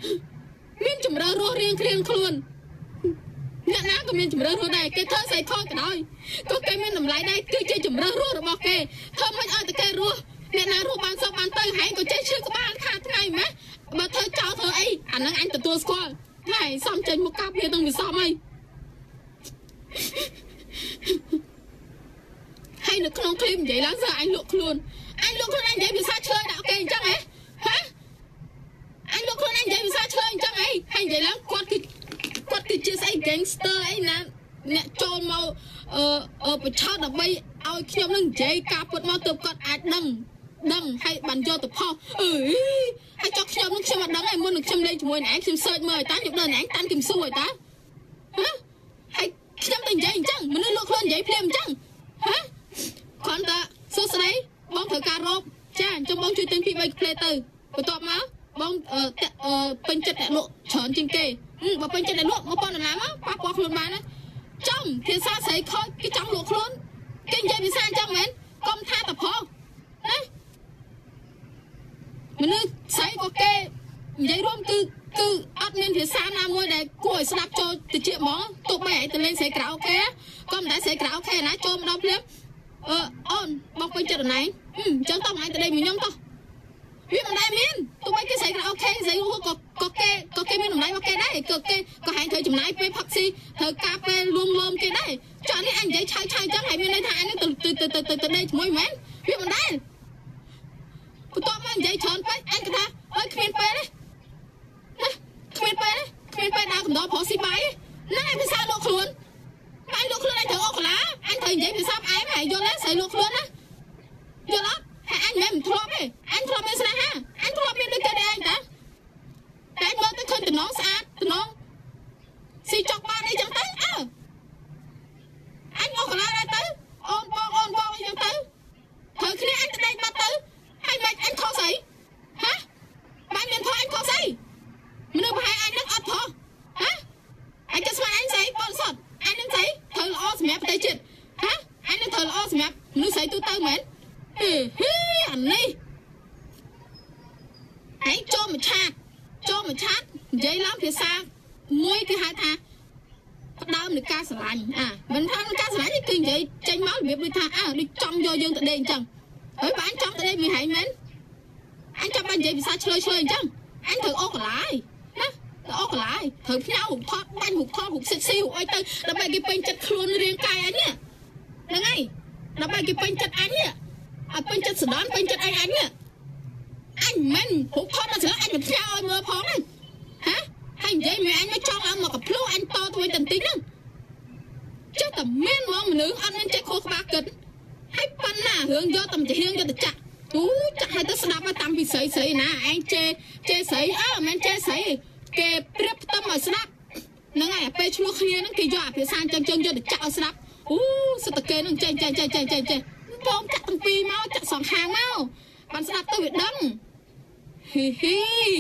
មានជំរឿរស់រៀងខ្លួនអ្នកណាក៏មានជំរឿនខ្លួនដែរគេធ្វើស្អីខុសកក៏ដោយក៏គេមានតម្លៃដែរគឺជាជំរឿនរស់របស់គេធ្វើមិនឲ្យតែគេរស់អ្នកណារស់បានសុខបានទៅហែងក៏ចេះឈឺក្បាលខាតថ្ងៃម៉េះបើធ្វើចោលធ្វើអីអាហ្នឹងអញទទួលស្គាល់ហើយសំចេញមកកាប់វានឹងវាសមអីហើយនៅក្នុងឃ្លីបនិយាយឡើងសើអញលក់ខ្លួនអញលក់ខ្លួនអញនិយាយភាសាឆ្លើយដាក់គេអញ្ចឹងហ៎ហ៎អញលក់ខ្លួនអញនិយាយភាសាឆ្លើយអញ្ចឹងហីហើយនិយាយឡើងគាត់គឺគាត់គឺជាស្អី gangster អីណាអ្នកចូលមកអឺអឺបញ្ឆោតដើម្បីឲ្យខ្ញុំនឹងនិយាយការពុតមកទើបគាត់អាចដឹងដឹងហើយបានយកទៅផុសអឺហើយចុះខ្ញុំនឹងខ្ញុំអត់ដឹងឯមុននឹងខ្ញុំលេងជាមួយអ្នកឯងខ្ញុំសើចមើលឲ្យតាខ្ញុំដឹងអ្នកឯងតាន់ខ្ញុំសួរឲ្យតាហ៎ហើយខ្ញុំតែនិយាយអញ្ចឹងមនុស្សលក់ខ្លួននិយាយភ្លាមអញ្ចឹងហ៎គាត់ថាសួស្ដីបងត្រូវការរ៉ូបចាអញ្ចឹងបងជួយទិញពីរបីផ្លេទៅបន្ទាប់មកបងអឺពេញចិត្តអ្នកលក់ច្រើនជាងគេបើពេញចិត្តអ្នកលក់មកប៉ុណ្ណាមកប៉ះពាល់ខ្លួនបានណាចំភាសាស្រីខូចគេចង់លក់ខ្លួនគេនិយាយភាសាអញ្ចឹងមែនកុំថាតផុសណាមនុស្សស្រីក៏គេនិយាយរួមគឺគឺអត់មានភាសាណាមួយដែលគួរឲ្យស្ដាប់ចូលទៅជាហ្មងទោះបីឲ្យទៅលេងស្រីក្រៅអូខេក៏មិនដែរស្រីក្រៅអូខេណាចូលម្ដងភ្លាមអឺអូនបងពេញចិត្តណៃអញ្ចឹងតោះថ្ងៃទៅដេកមួយខ្ញុំតោះវាមិនដែរមានទោះបីគេស្រីក្រៅអូខេស្រីហួរក៏ក៏គេក៏គេមានតម្លៃរបស់គេដែរក៏គេក៏ហែងត្រូវចំណាយពេលផឹកស៊ីត្រូវការពេលលួងលោមគេដែរចុះនេះអញនិយាយឆៅឆៅអញ្ចឹងហើយមានន័យថាអញនឹងទៅទៅទៅទៅដេកជាមួយមែនវាមិនដែរបន្ទាប់មកនិយាយច្រើនពេកអញក៏ថាអើយគ្មានពេលទេណាគ្មានពេលទេគ្មានពេលដើរកំដរប្រុសស៊ីបាយហ្នឹងឯងភាសាលោកខ្លួនអញលោកខ្លួនអញត្រូវអកកាឡាអញត្រូវនិយាយភាសាផ្អែមហើយយល់ទេស្រីលោកខ្លួនណាយល់អត់ហើយអញមិនធ្លាប់ទេអញធ្លាប់មានស្នេហាអញធ្លាប់មានដូចគេដែរអញតាតែអញមើលទៅឃើញតំណងស្អាតតំណងស៊ីចុកបានអីចឹងទៅអើអញអកកាឡាដែរទៅអូនបងអូនបងអីចឹងទៅធ្វើគ្នាអញទៅដេកបាត់ទៅហើយមិនអញខុសស្អីហ៎បានមានផលអញខុសស្អីមនុស្សប្រហែលអញនឹងអត់ខុសហ៎អញទៅស្មានអញស្អីបងសតអញនឹងស្អីត្រូវល្អសម្រាប់ប្រទេសជាតិហ៎អញនឹងត្រូវល្អសម្រាប់មនុស្សស្អីទូទៅមែនហេហេអានេះឯងចូលមួយឆាតចូលមួយឆាតនិយាយឡើងភាសាមួយគេហៅថាផ្ដើមនៃការស្រឡាញ់អាមិនថាការស្រឡាញ់នេះគឺនិយាយចេញមករបៀបដូចថាអើដូចចង់យកយើងទៅដេកអញ្ចឹងហើយបើអញចង់ទៅដេកវាហែងមែនអញចាំបាញ់និយាយភាសាឆ្លើយឆ្លើយអញ្ចឹងអញត្រូវអកកឡាយណាទៅអកកឡាយត្រូវផ្ញើរូបថតបាញ់រូបថតរូបសិចស៊ីរូបអីទៅដើម្បីគេពេញចិត្តខ្លួនរាងកាយអញហ្នឹងហើយដើម្បីគេពេញចិត្តអញនេះឲ្យពេញចិត្តសដនពេញចិត្តអញអញនេះអញមិនរូបថតមកស្រាអញមិនផ្ញើឲ្យមើលផងហ្នឹងហ៎ហើយនិយាយមើលអញមកចង់ឲ្យមកកភ្លុះអញតទៅវិញតន្តិចហ្នឹងចេះតែមានហ្មងមនុស្សអត់មានចេះខុសក្បាលគិតហើយប៉ុណ្ណារឿងយកតែជាហៀងយកទៅចាក់ទូចាក់ឲ្យទៅស្ដាប់តាំងពីស្រីស្រីណាឯងចេចេស្រីអើមិនចេស្រីគេប្រៀបផ្ទឹមឲ្យស្ដាប់ហ្នឹងហើយពេលឆ្លោះគ្នាហ្នឹងគេយកអាភាសាចឹងចឹងយកទៅចាក់ឲ្យស្ដាប់អូសិតតែគេហ្នឹងចេចេចេចេចេចេបងចាក់ទាំងពីរមកចាក់សងខាងមកបានស្ដាប់ទៅវាដឹងហ៊ីហ៊ី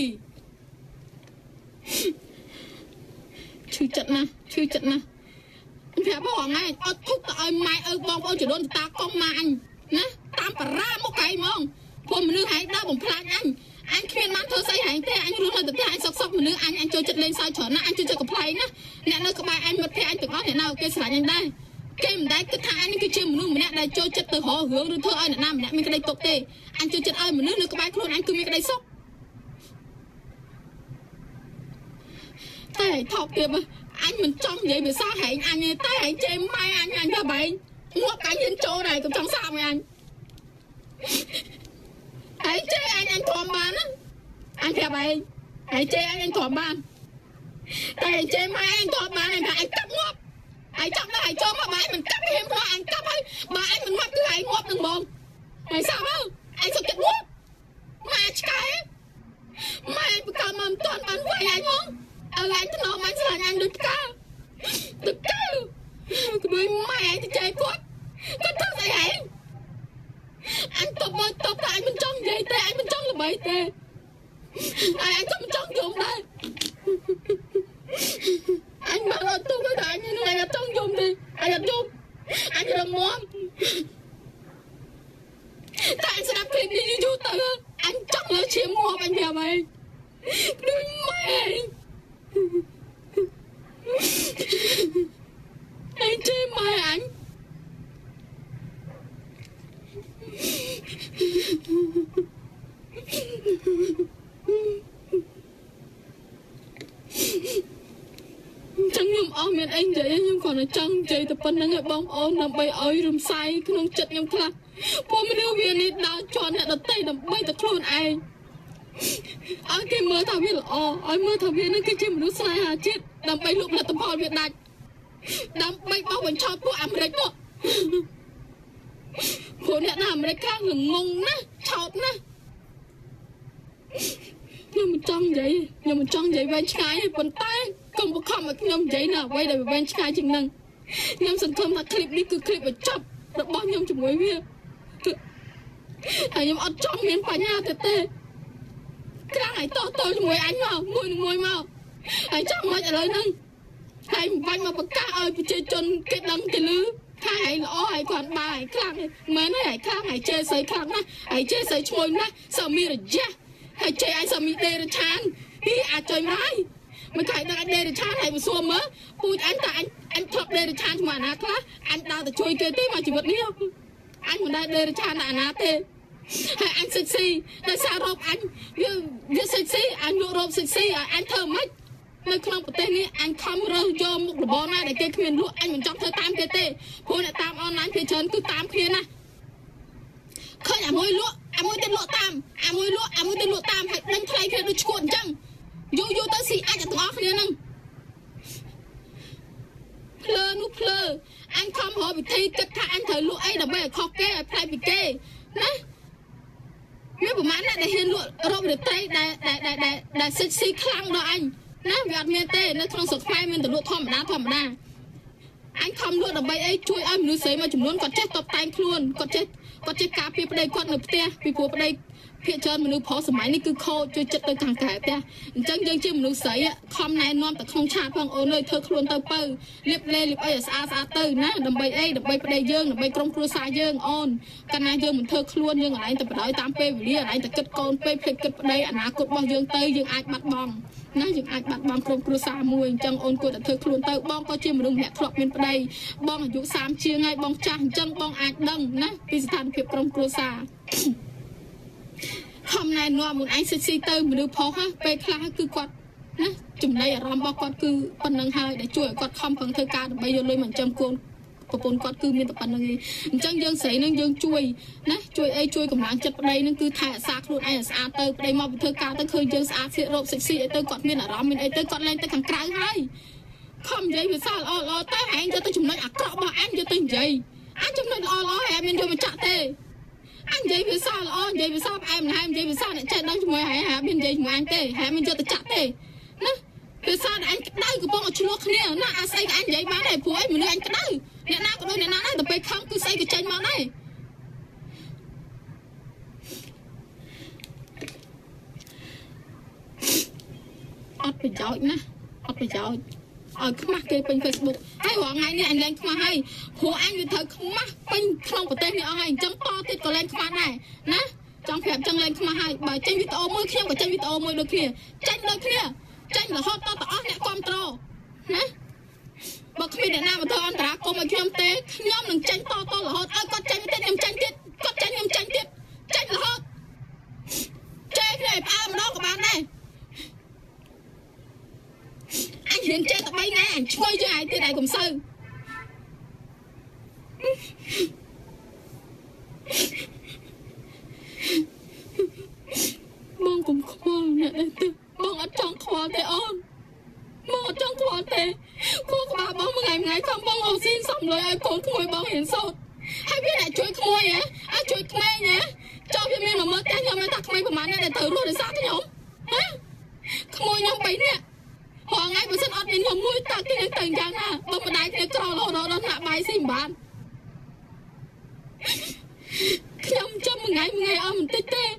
ឈឺចិត្តណាស់ឈឺចិត្តណាស់ប្រាប់បងអញអត់ទុកទៅឲ្យម៉ែឪបងប្អូនចដូនតាកុំមកអញណាតាមបារាមកឯងហ្មងពួកមនុស្សហែងដើរបំផ្លាញអញអញគ្មានបានធ្វើស្អីហែងទេអញរស់នៅតែផ្ទះអញសុកសុកមនុស្សអញអញចូលចិត្តលេងសើចច្រើនណាស់អញចូលចិត្តកំ pl ែងណាអ្នកនៅក្បែរអញមិត្តភក្តិអញទាំងអស់អ្នកណាគេស្រឡាញ់អញដែរគេមិនដែលគិតថាអញនេះគឺជាមនុស្សម្នាក់ដែលចូលចិត្តទៅរករឿងឬធ្វើឲ្យអ្នកណាម្នាក់មានក្តីទុកទេអញចូលចិត្តឲ្យមនុស្សនៅក្បែរខ្លួនអញគឺមានក្តីសុខតែថោកទៀតអញមិនចង់និយាយភាសាហែងអញទេតែហែងចេម៉ែអញអញថាបែងងាប់អញហ៊ានចូលដែរកុំចង់សាប់អញហែងចេអញអញទ្រាំបានណាអញប្រាប់ឯងហែងចេអញអញទ្រាំបានតែហែងចេម៉ែអញទ្រាំបានអញថាអញកាប់ងាប់អញចាប់ដល់អញចូលមកបែងមិនកាប់ហៀមផងអញកាប់ហើយបើអញមិនងាប់គឺហែងងាប់នឹងហ្មងហើយសាប់ទៅអញសុខចិត្តងាប់ម៉ែឆ្កែម៉ែបកមិនតាន់បានវាយអញហ្មងអើអញទៅណោមអញស្លាញ់អញដូចផ្កាទៅកើក្មួយម៉ែអញទៅចែកគាត់គាត់ធ្វើស្អីហែងអញតបមកតបតែអញមិនចង់និយាយទេអញមិនចង់ល្បីទេអញអញក៏មិនចង់យំដែរអញមកអត់ទុកទេអញនឹងអញអត់ចង់យំទេអញអត់យំអញរងមាំតែអញស្ដាប់ឃ្លីបនេះយូរទៅអញចង់លើឈាមងាប់អញប្រាប់ឯងដូចម៉ែឯងអញចេះម៉ែអញនៅចង់និយាយតែប៉ុណ្្នឹងឯងបងប្អូនដើម្បីឲ្យរំសាយក្នុងចិត្តខ្ញុំខ្លះព្រោះមនុស្សវានេះដើរជន់អ្នកដទៃដើម្បីតែខ្លួនឯងឲ្យគេមើលថាវាល្អឲ្យមើលថាវានឹងគឺជាមនុស្សស្នេហាជាតិដើម្បីលុបលទ្ធផលវាដាច់ដើម្បីបោះបញ្ឆោតពួកអាមេរិកនោះព្រោះអ្នកនៅអាមេរិកខាងល្ងងណាស់ឆោតណាស់ខ្ញុំមិនចង់និយាយខ្ញុំមិនចង់និយាយវែងឆ្ងាយទេប៉ុន្តែកុំបង្ខំឲ្យខ្ញុំនិយាយនៅអ្វីដែលវែងឆ្ងាយជាងនឹងខ្ញុំសង្ឃឹមថាคลิปនេះគឺคลิปបញ្ចប់របស់ខ្ញុំជាមួយវាហើយខ្ញុំអត់ចង់មានបញ្ហាទេទេខ្លាំងឲ្យតោះតោជាមួយអញមកមួយនឹងមួយមកហើយចង់មកឥឡូវហ្នឹងហើយមិនបាច់មកប្រកាសឲ្យប្រជាជនគេដឹងគេឮថាឯងល្អហើយគាត់បាយខ្លាំងមែនហើយខ្លាំងហើយជេរស្អីខ្លាំងណាស់ហើយជេរស្អីឈ្មោះណាស់សើមានរយៈហើយជេរឯងសើមានដេរឆានពីអាចចុយមកហើយមិនកាយដល់ដេរឆានហើយមកសួរមើលពូជអញតើអញអញធ្លាប់ដេរឆានជាមួយអាណាខ្លះអញដើរទៅជួយគេទេមកជីវិតនេះអញមិនដែលដេរឆានដល់អាណាទេហើយអញសិចស៊ីដោយសាររោគអញវាវាសិចស៊ីអញលក់រោគសិចស៊ីឲ្យអញធ្វើម៉េចនៅក្នុងប្រទេសនេះអញខំរើសយកមុខរបរណាដែលគេគ្មានលក់អញមិនចង់ធ្វើតាមគេទេព្រោះអ្នកតាមអនឡាញភាគច្រើនគឺតាមគ្នាណាឃើញអាមួយលក់អាមួយទៅលក់តាមអាមួយលក់អាមួយទៅលក់តាមហើយដឹងថ្លៃគ្នាដូចឈួតអញ្ចឹងយូរយូរទៅស៊ីអាចទាំងអស់គ្នាហ្នឹងភ្លើនោះភ្លើអញខំរកវិធីគិតថាអញត្រូវលក់អីដើម្បីឲ្យខុសគេឲ្យផ្លែពីគេណាមានប្រហែលអ្នកដែលហ៊ានលក់រោគរាត្រីដែលដែលដែលដែលសិចស៊ីខ្លាំងដល់អញណាវាអត់មានទេនៅក្នុងស្រុកខ្មែរមានតែលក់ធម្មតាធម្មតាអញខំលក់ដើម្បីអីជួយឲ្យមនុស្សស្រីមួយចំនួនគាត់ចេះតបតែងខ្លួនគាត់ចេះគាត់ចេះការពារប្តីគាត់នៅផ្ទះពីព្រោះប្តីភាគច្រើនមនុស្សប្រុសសម័យនេះគឺខូចជួយចិត្តទៅខាងក្រៅផ្ទះអញ្ចឹងយើងជាមនុស្សស្រីខំណែនាំតែក្នុងឆាតផងអូនអើយធ្វើខ្លួនទៅបើលាបលេលាបអីឲ្យស្អាតស្អាតទៅណាដើម្បីអីដើម្បីប្តីយើងដើម្បីក្រុមគ្រួសារយើងអូនកាលណាយើងមិនធ្វើខ្លួនយើងកន្លែងតែបដ ாய் តាមពេលវេលាកន្លែងតែគិតកូនពេកភ្លេចគិតប្តីអនាគតរបស់យើងទៅយើងអាចបាត់បង់ណាយើងអាចបាត់បង់ក្រុមគ្រួសារមួយអញ្ចឹងអូនគួរតែធ្វើខ្លួនទៅបងក៏ជាមនុស្សម្នាក់ធ្លាប់មានប្តីបងអាយុសាមជាងហើយបងចាស់អញ្ចឹងបងអាចដឹងណាពីស្ថានភាពក្រុមគ្រួសារខំណែនាំខ្លួនឯងសិចស៊ីទៅមនុស្សផុសពេលខ្លះគឺគាត់ណាចំណៃអារម្មណ៍របស់គាត់គឺប៉ុណ្្នឹងហើយដែលជួយឲ្យគាត់ខំប្រឹងធ្វើការដើម្បីយកលុយមកចិញ្ចឹមកូនប្រពន្ធគាត់គឺមានតែប៉ុណ្្នឹងឯងអញ្ចឹងយើងស្រីនឹងយើងជួយណាជួយអីជួយកម្លាំងចិត្តប្តីនឹងគឺថែរក្សាខ្លួនឯងឲ្យស្អាតទៅប្តីមកពីធ្វើការទៅឃើញយើងស្អាតស្អាតរោគសិចស៊ីអីទៅគាត់មានអារម្មណ៍មានអីទៅគាត់លែងទៅខាងក្រៅហើយខំនិយាយភាសាល្អល្អតែឯងយកទៅចំណុចអាក្រក់របស់អញយកទៅនិយាយអញចំណុចល្អល្អឯងមានយកមកចាក់ទេអញនិយាយភាសាល្អនិយាយភាសាផ្អែមល្ហែមនិយាយភាសាអ្នកចេះដឹងជាមួយហើយហាមាននិយាយជាមួយអញទេហើយមានយកទៅចាក់ទេណាភាសាដែលអញក្តៅកំពុងឲ្យឆ្លោះគ្នាណាអាស្អីក៏អញនិយាយបានដែរព្រោះអីមនុស្សអញក្តៅអ្នកណាក៏ដូចអ្នកណាដែរតែពេលខំគឺស្អីក៏ចេញមកដែរអត់ប្រយោជន៍ណាអត់ប្រយោជន៍ឲ្យខ្មាស់គេពេញ Facebook ហើយរាល់ថ្ងៃនេះអញលែងខ្មាស់ហើយព្រោះអញវាត្រូវខ្មាស់ពេញក្នុងប្រទេសនេះអស់ហើយអញ្ចឹងតទៀតក៏លែងខ្មាស់ដែរណាចង់ប្រាប់អញ្ចឹងលែងខ្មាស់ហើយបើចេញវីដេអូមួយខ្ញុំក៏ចេញវីដេអូមួយដូចគ្នាចេញដូចគ្នាចេញរហូតតទៅអស់អ្នកគ្រប់ត្រូលណាបើគ្មានអ្នកណាមកធ្វើអន្តរាគមន៍ឲ្យខ្ញុំទេខ្ញុំនឹងចេញតតរហូតឲ្យគាត់ចេញទៀតខ្ញុំចេញទៀតគាត់ចេញខ្ញុំចេញទៀតចេញរហូតចេញគ្នាផ្អើម្ដងក៏បានដែរអញរៀនចេះតែបីថ្ងៃអញឆ្ងល់ជាងឯងទៀតឯងកុំសូវបងកុំខ្វល់អ្នកនេះទៅបងអត់ចង់ខ្វល់ទេអូនបងអត់ចង់ខ្វល់ទេគូក្បាលបងមួយថ្ងៃមួយថ្ងៃខំបងអូស៊ីនសំលុយឲ្យកូនក្មួយបងរៀនសូត្រហើយវាអ្នកជួយក្មួយហ៎អាចជួយក្មេងហ៎ចូលវាមានមកមើលតែខ្ញុំនៅថាក្មេងប្រហែលអ្នកដែលត្រូវរស់ដោយសារខ្ញុំហ៎ក្មួយខ្ញុំបីនាក់ហងៃបើសិនអត់មានខ្ញុំមួយតាគេនឹងទៅយ៉ាងណាបើម្ដាយគ្នាក្ររហូតដល់ដាក់បាយស៊ីមិនបានខ្ញុំចាំមួយថ្ងៃមួយថ្ងៃអស់បន្តិចទេ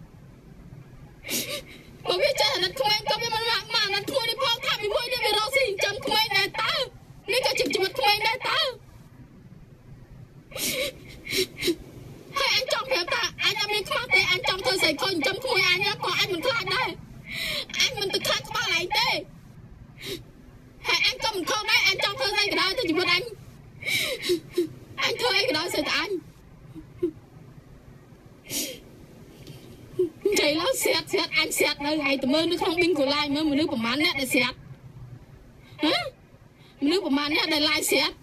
បើវាចេះអាណិតក្មេងក៏វាមិនមកអាណិតក្មួយនេះផងថាពីមួយនេះវារកស៊ីចាំក្មេងដែរតើនេះក៏ជាជីវិតក្មេងដែរតើហើយអញចង់ប្រាប់ថាអញអត់មានខ្មាស់ទេអញចង់ធ្វើស្អីខុសចាំក្មួយអញក៏អញមិនខ្លាចដែរអញមិនទៅខ្លាចក្បាលឯងទេហើយអញក៏មិនខុសដែរអញចង់ធ្វើស្អីក៏ដោយទៅជីវិតអញអញធ្វើអីក៏ដោយស្អីតែអញចៃឡោស្រាត់ស្រាត់អញស្រាត់នៅឯទៅមើលនៅក្នុងប៊ីងកូឡាយមើលមនុស្សប្រហែលអ្នកដែលស្រាត់ហ៎មនុស្សប្រប្រមាណនេះដែលឡាយស្រាប់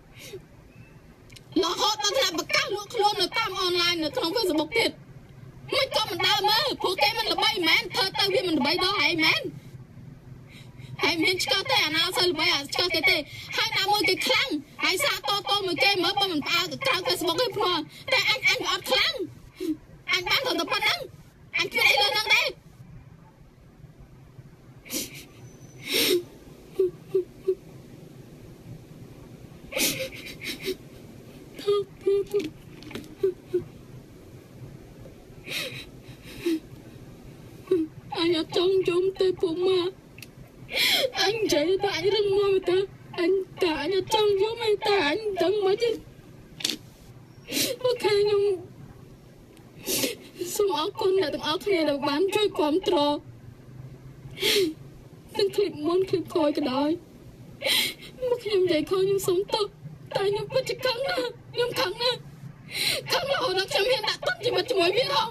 រហូតដល់ថាប្រកាសលក់ខ្លួននៅតាមអនឡាញនៅក្នុង Facebook ទៀតមិនក៏មិនដើរមើលព្រោះគេមិនល្បីមែនធ្វើទៅវាមិនល្បីដល់ឯងមែនហើយមានឆ្កឹះទេអាណាអត់សូវល្បីអាឆ្កឹះគេទេហើយណាមួយគេខ្លាំងហើយសាកតតមួយគេមើលបើមិនផ្អើលទៅក្រៅ Facebook ទេព្រោះតែអញអញក៏អត់ខ្លាំងអញបានទៅតែប៉ុណ្្នឹងអញគ្មានអីលើហ្នឹងទេអញអត់ចង់ជុំទេពុកម៉ាអញនិយាយតែអញរឹងមាំទៅអញតែអញអត់ចង់យំតែអញដឹងមកទេអូខេខ្ញុំសូមអរគុណអ្នកទាំងអស់គ្នាដែលបានជួយគ្រប់គ្រងទាំងคลิปមុនคลิปក្រោយក៏ដោយមកខ្ញុំនិយាយខុសខ្ញុំសូមទោសតែខ្ញុំពិតជាខឹងណាស់ខ្ញុំខឹងណាស់ខឹងរហូតដល់ខ្ញុំហ៊ានដាក់ទុនជីវិតជាមួយវាហ៎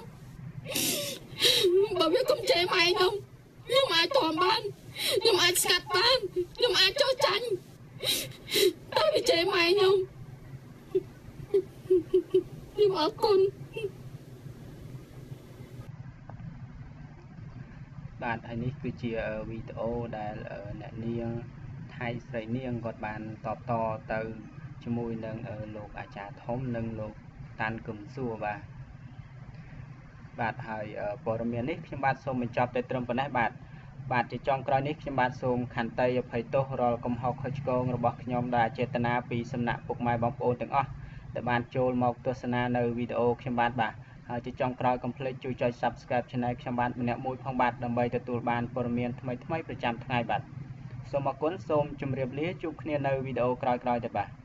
បើវាកុំជេរម៉ែខ្ញុំខ្ញុំអាចតមបានខ្ញុំអាចស្កាត់បានខ្ញុំអាចចោះចាញ់តែវាជេរម៉ែខ្ញុំខ្ញុំអរគុណបាទហើយនេះគឺជាវីដេអូដែលអ្នកនាងថៃស្រីនាងគាត់បានតបតទៅជាមួយនឹងលោកអាចារ្យធំនិងលោកតាន់កឹមសួរបាទបាទហើយព័ត៌មាននេះខ្ញុំបាទសូមបញ្ចប់តែត្រឹមប៉ុណ្ណេះបាទបាទជាចុងក្រោយនេះខ្ញុំបាទសូមខន្តីអភ័យទោសរាល់កំហុសខុសឆ្គងរបស់ខ្ញុំដែលចេតនាពីសំណាក់ពុកម៉ែបងប្អូនទាំងអស់ដែលបានចូលមកទស្សនានៅវីដេអូខ្ញុំបាទបាទហើយជាចុងក្រោយកុំភ្លេចជួយចុច Subscribe Channel ខ្ញុំបាទម្នាក់មួយផងបាទដើម្បីទទួលបានព័ត៌មានថ្មីៗប្រចាំថ្ងៃបាទសូមអរគុណសូមជម្រាបលាជួបគ្នានៅវីដេអូក្រោយៗទៀតបាទ